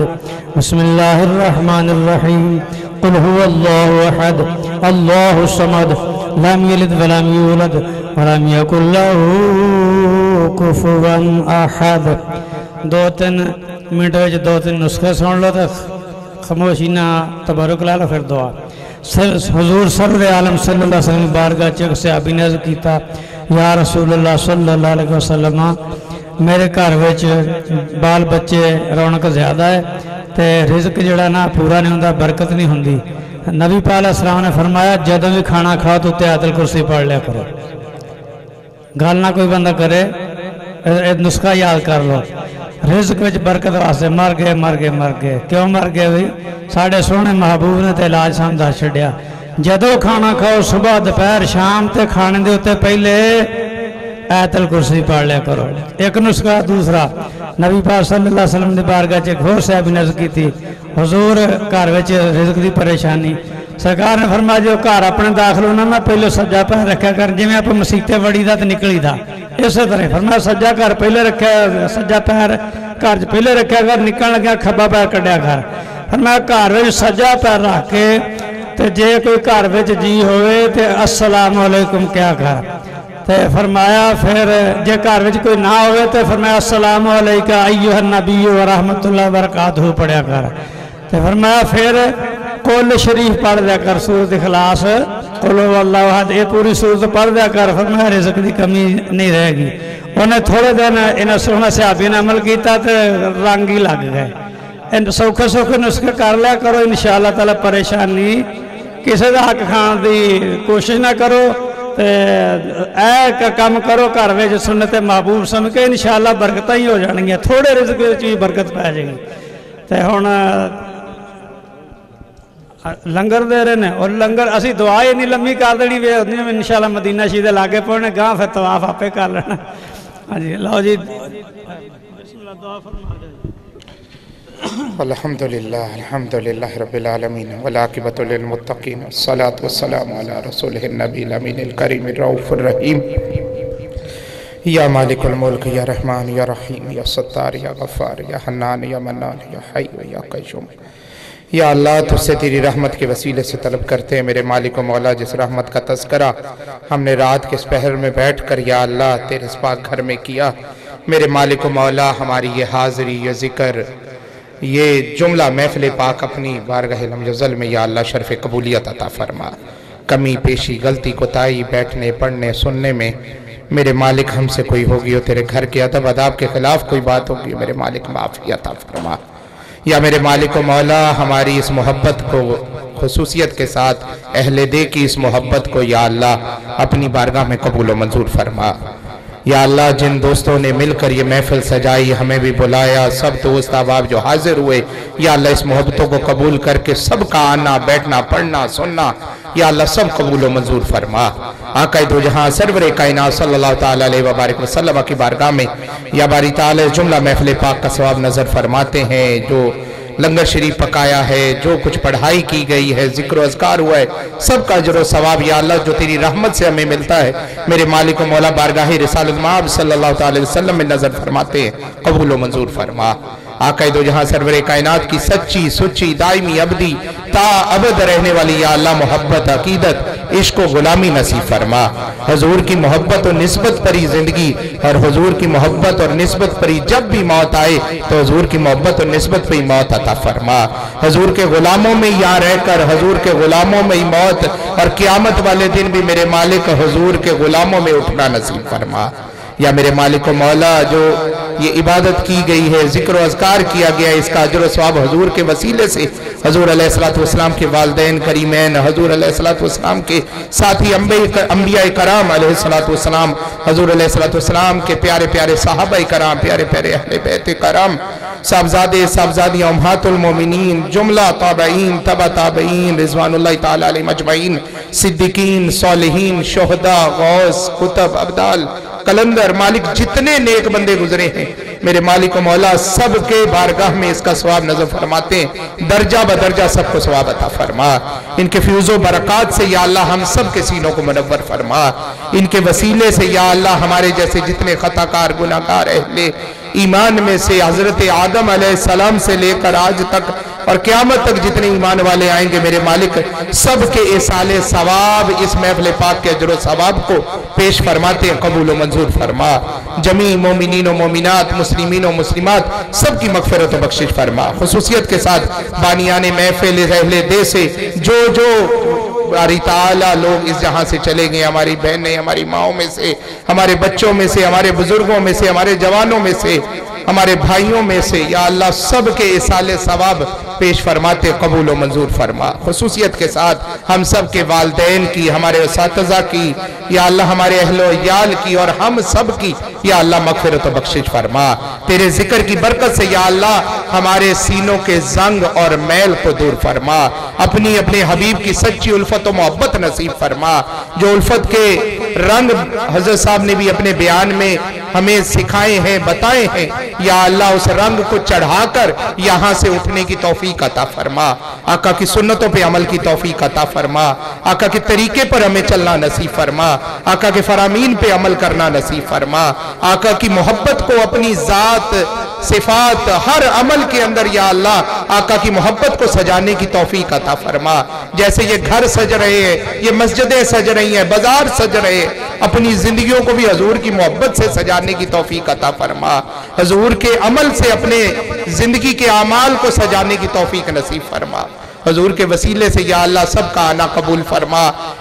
बिस्मिल्लाहिर्रहमानिर्रहीम क़ुल हुवल्लाहु अहद अल्लाहु समद लम यलिद व लम यूलद व लम यकुल लहू कुफुवन अहद। दो तीन मिनट में दो तीन नुस्खे सुन लो तो खामोशी ना तबरुक ला लो फिर दुआ। हुजूर सर्वर आलम सल्लल्लाहु अलैहि वसल्लम बारगाह च सहाबी ने अर्ज़ कीता या रसूलल्लाह सल्लल्लाहु अलैहि वसल्लम मेरे घर विच बाल बच्चे रौनक ज़्यादा है तो रिज़्क जिहड़ा ना पूरा नहीं होंदा बरकत नहीं होंदी। नबी पाक अलैहिस्सलाम ने फरमाया जदों भी खाना खाओ तो उत्ते आयतुल कुर्सी पढ़ लिया करो। गल ना कोई बंदा करे नुस्खा याद कर लो रिज़्क विच बरकत वास्ते मर गए मर गए मर गए क्यों मर गए भाई साढ़े सोहने महबूब ने तो इलाज सानूं दस छड्डिया जदों खाना खाओ सुबह दोपहर शाम ते खाने दे उत्ते पहले आयतुल कुर्सी पढ़ लिया करो। एक नुस्खा। दूसरा नबी पाक सल्लल्लाहु अलैहि वसल्लम की बारगाह च एक होर साहब ने अर्ज़ की थी हुजूर घर विच रिज़्क की परेशानी सरकार ने फरमाया जो घर अपने दाखिल होना ना पहले सज्जा पैर रखा कर जिवें आप मसीते वड़ी दा ते निकली दा इस तरह फरमाया सज्जा घर पहले रखा सज्जा पैर घर च पहले रखा कर निकल लग्या खब्बा पैर कढ़िया कर फरमाया घर विच सज्जा पैर रख के ते जे कोई घर विच जी होवे ते अस्सलाम वालेकुम क्या कर ते फरमाया फिर जे घर विच कोई ना होवे ते फरमाया अस्सलाम अलैका अय्युहन नबी व रहमतुल्लाहि व बरकातहू पढ़िया कर ते फरमाया फिर कुल शरीफ पढ़ लिया कर सूरत इखलास ये पूरी सूरत पढ़ दिया कर, फरमाया रिज़्क़ की कमी नहीं रहेगी। उन्हें थोड़े दिन इन्हें सोहना सहाबी ने अमल किया तो रंग ही लग गए। इन सौखे सौखे नुस्खे कर लिया करो, इंशाअल्लाह ताला परेशानी किसी का हक खाण की कोशिश ना करो। तो ऐ काम करो घर में सुन्नत महबूब समझ के, इंशाअल्लाह बरकत ही हो जाएगी, थोड़े रिज़्क़ भी बरकत पै जाएगी। तो हुण लंगर दे रहे हैं, और लंगर असी दुआ ही नहीं लम्मी कर देनी वे इंशाअल्लाह मदीना शहीद लागे पौने गांह, फिर तवाफ आपे कर लेना। हाँ जी, लो जी अल्हम्दुलिल्लाह अल्हम्दुलिल्लाह रब्बिल आलमीन वल आक़िबतु लिल मुत्तक़ीन वस्सलातु वस्सलामु अला रसूलिहिन नबील अमीनिल करीमिर रऊफिर रहीम। या मालिकुल मुल्क या रहमान या रहीम या सत्तार या गफ्फार या हन्नान या मन्नान या हय्य या क़य्यूम। या अल्लाह, तुझसे तेरी रहमत के वसीले से तलब करते हैं मेरे मालिक व मौला, जिस रहमत का तज़किरा हमने रात के इस पहर में बैठ कर या अल्लाह तेरे इस पाक घर में किया। मेरे मालिक व मौला, हमारी ये हाज़री, ये ज़िक्र, ये जुमला महफ़िल पाक अपनी बारगाह लमजुज़ल में या अल्लाह शर्फ़ कबूलियत अता फरमा। कमी पेशी गलती कोताही बैठने पढ़ने सुनने में मेरे मालिक हमसे कोई होगी, और तेरे घर के अदब अदाब के ख़िलाफ़ कोई बात होगी, मेरे मालिक माफ़ी अता फरमा। या मेरे मालिक व मौला, हमारी इस मोहब्बत को खुसूसियत के साथ अहले दे की इस मोहब्बत को या अल्लाह अपनी बारगाह में कबूल व मंजूर फरमा। या अल्लाह, जिन दोस्तों ने मिलकर ये महफिल सजाई, हमें भी बुलाया, सब दोस्त अहबाब जो हाजिर हुए, या अल्लाह इस मोहब्बतों को कबूल करके सबका आना बैठना पढ़ना सुनना या अल्लाह सब कबूल व मंजूर फरमा। आका दो जहां सरवर कायनात सल्लल्लाहु ताला अलैहि व बारिक वसल्लम की बारगाह में या बारी ताला जुमला महफिल पाक का सवाब नजर फरमाते हैं। जो लंगर शरीफ पकाया है, जो कुछ पढ़ाई की गई है, जिक्र अज़कार हुआ है, सबका अजर सवाब या अल्लाह जो तेरी रहमत से हमें मिलता है, मेरे मालिक व मौला बारगाह रिसालत माब सल्लल्लाहु अलैहि वसल्लम में नजर फरमाते हैं, कबूल व मंजूर फरमा। आका दो जहां सरवर कायनात की सच्ची सुच्ची दायमी अबदी ता अबद रहने वाली या अल्लाह मोहब्बत अकीदत इश्क व गुलामी नसीब फरमा। हजूर की मोहब्बत और निस्बत पर ही जिंदगी, और हजूर की मोहब्बत और निस्बत पर ही जब भी मौत आए तो हजूर की मोहब्बत और निस्बत पर ही मौत अता फरमा। हजूर के गुलामों में यहाँ रहकर हजूर के गुलामों में ही मौत, और क़यामत वाले दिन भी मेरे मालिक हजूर के गुलामों में उठना नसीब फरमा। या मेरे मालिक व मौला, जो ये इबादत की गई है, जिक्र अज़कार किया गया, इसका अजर सवाब हजूर के वसीले से हजूर अलैहिस्सलातु वस्सलाम के वालिदैन करीमैन, हजूर अलैहिस्सलातु वस्सलाम के साथी अंबिया कराम अलैहिस्सलातु वस्सलाम, हजूर अलैहिस्सलातु वस्सलाम के प्यारे प्यारे सहाबा कराम, प्यारे प्यारे अहले बैत कराम, साहबजादे साहबजादियाँ उम्महातुल मोमिनीन, जुमला ताबईन तबा ताबईन रिज़वानुल्लाहि ताला अलैहिम अजमईन, सिद्दीकीन सालिहीन शुहदा गौस कुतुब अब्दाल कलंदर मालिक, जितने नेक बंदे गुजरे हैं मेरे मालिक व मौला, सबके बारगाह में इसका सवाब नजर फरमाते हैं, दर्जा बदर्जा सबको सवाब अता फरमा। इनके फ्यूज़ो बरक़ात से या अल्लाह हम सब के सीनों को मुनव्वर फरमा। इनके वसीले से या अल्लाह हमारे जैसे जितने खताकार गुनाहगार अहले ईमान में से हजरत आदम अलैहिस्सलाम से लेकर आज तक और क़यामत तक जितने ईमान वाले आएंगे मेरे मालिक, सबके इसाले सवाब इस महफिल पाक के अजर सवाब को पेश फरमाते हैं, कबूल व मंजूर फरमा। जमी मोमिनीन व मोमिनात, मुस्लिमीन व मुस्लिमात सबकी मग़फ़िरत व बख्शिश फरमा। खुसूसियत के साथ बानियाने महफिल अहले दे से जो जो बारी ताला लोग इस जहां से चले गए, हमारी बहनें, हमारी माओं में से, हमारे बच्चों में से, हमारे बुजुर्गों में से, हमारे जवानों में से, हमारे भाइयों में से, या अल्लाह सब के इसाले सवाब पेश फरमाते, कबूल व मंजूर फरमा। खुसूसियत के साथ हम सब के वालिदैन की, हमारे उस्ताज़ा की, या अल्लाह हमारे अहलो याल की और हम सब की या अल्लाह मग़फ़िरत व बख्शिश फरमा। तेरे जिक्र की बरकत से या अल्लाह हमारे सीनों के जंग और मैल को दूर फरमा। अपनी अपने हबीब की सच्ची उल्फत व मोहब्बत नसीब फरमा। जो उल्फत के रंग हज़रत साहब ने भी अपने बयान में हमें सिखाए हैं, बताए हैं, या अल्लाह उस रंग को चढ़ाकर यहाँ से उठने की तौफीक अता फरमा। आका की सुन्नतों पे अमल की तौफीक अता फरमा। आका के तरीके पर हमें चलना नसीब फरमा। आका के फरामीन पे अमल करना नसीब फरमा। आका की मोहब्बत को अपनी जात सिफात हर अमल के अंदर या अल्लाह आका की मोहब्बत को सजाने की तौफीक अता फरमा। जैसे ये घर सज रहे हैं, ये मस्जिदें सज रही हैं, बाजार सज रहे हैं, अपनी जिंदगियों को भी हजूर की मोहब्बत से सजाने की तौफीक अता फरमा। हजूर के अमल से अपने जिंदगी के आमाल को सजाने की तौफीक नसीब फरमा। हजूर के वसीले से या अल्लाह सबका आना कबूल फरमा।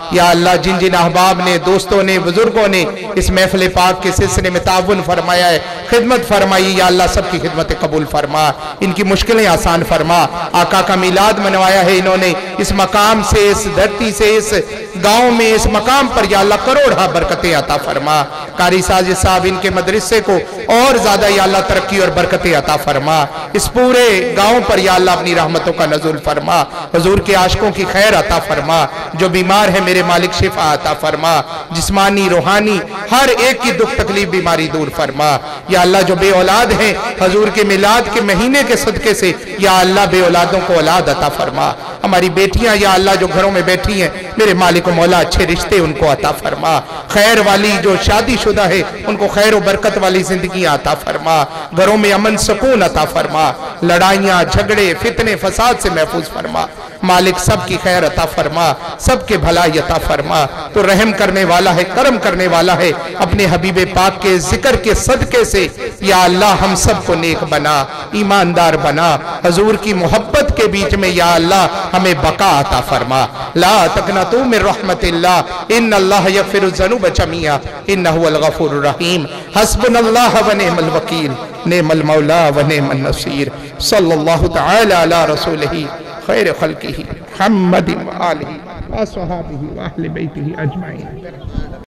या अल्लाह जिन जिन अहबाब ने, दोस्तों ने, बुजुर्गों ने इस महफिल पाक के सिलसिले में ताउन फरमाया है, खिदमत फरमाई, या अल्लाह सबकी खिदमत कबूल फरमा, इनकी मुश्किलें आसान फरमा। आका का मिलाद मनवाया है इन्होंने, इस मकाम से, इस धरती से, इस गांव में, इस मकाम पर या अल्लाह करोड़ा बरकतें अता फरमा। कारी साजिद साहब इनके मदरसे को और ज्यादा या अल्लाह तरक्की और बरकतें अता फरमा। इस पूरे गांव पर या अल्लाह अपनी रहमतों का नज़ुल फरमा। हुजूर के आशिकों की खैर अता फरमा। जो बीमार है मेरे मालिक शिफा अता फरमा। जिस्मानी रूहानी हर एक की दुख तकलीफ बीमारी दूर फरमा। या अल्लाह जो बे औलाद हैं, हुजूर के मिलाद के महीने के सदके से या अल्लाह बे औलादों को औलाद अता फरमा। हमारी बेटियां या अल्लाह जो घरों में बैठी हैं, मेरे मालिक मौला अच्छे रिश्ते उनको अता फरमा। खैर वाली जो शादीशुदा है उनको खैर और बरकत वाली जिंदगी अता फरमा। घरों में अमन सुकून अता फरमा। लड़ाइयाँ झगड़े फितने फसाद से महफूज फरमा। मालिक सबकी खैर अता फरमा, सबके भलाई अता फरमा। तो रहम करने वाला है, करम करने वाला है। अपने हबीबे पाक के जिक्र के सदके से या अल्लाह हम सबको नेक बना, ईमानदार बना। हजूर की मोहब्बत के बीच में या अल्लाह हमें बका अता फरमा। ला तकनतू मिन रहमतिल्लाह इन्नल्लाह यगफिरु ज़ुनूब जमीआ इन्नहु अल गफूरुर रहीम। हस्बुनल्लाह व निअमल वकील निअमल मौला व निअमन नसीर। सल्लल्लाहु तआला अला रसूलिही खैर खल्किही मुहम्मदिन व आलिही व अस्हाबिही व अहले बैतिही अजमईन।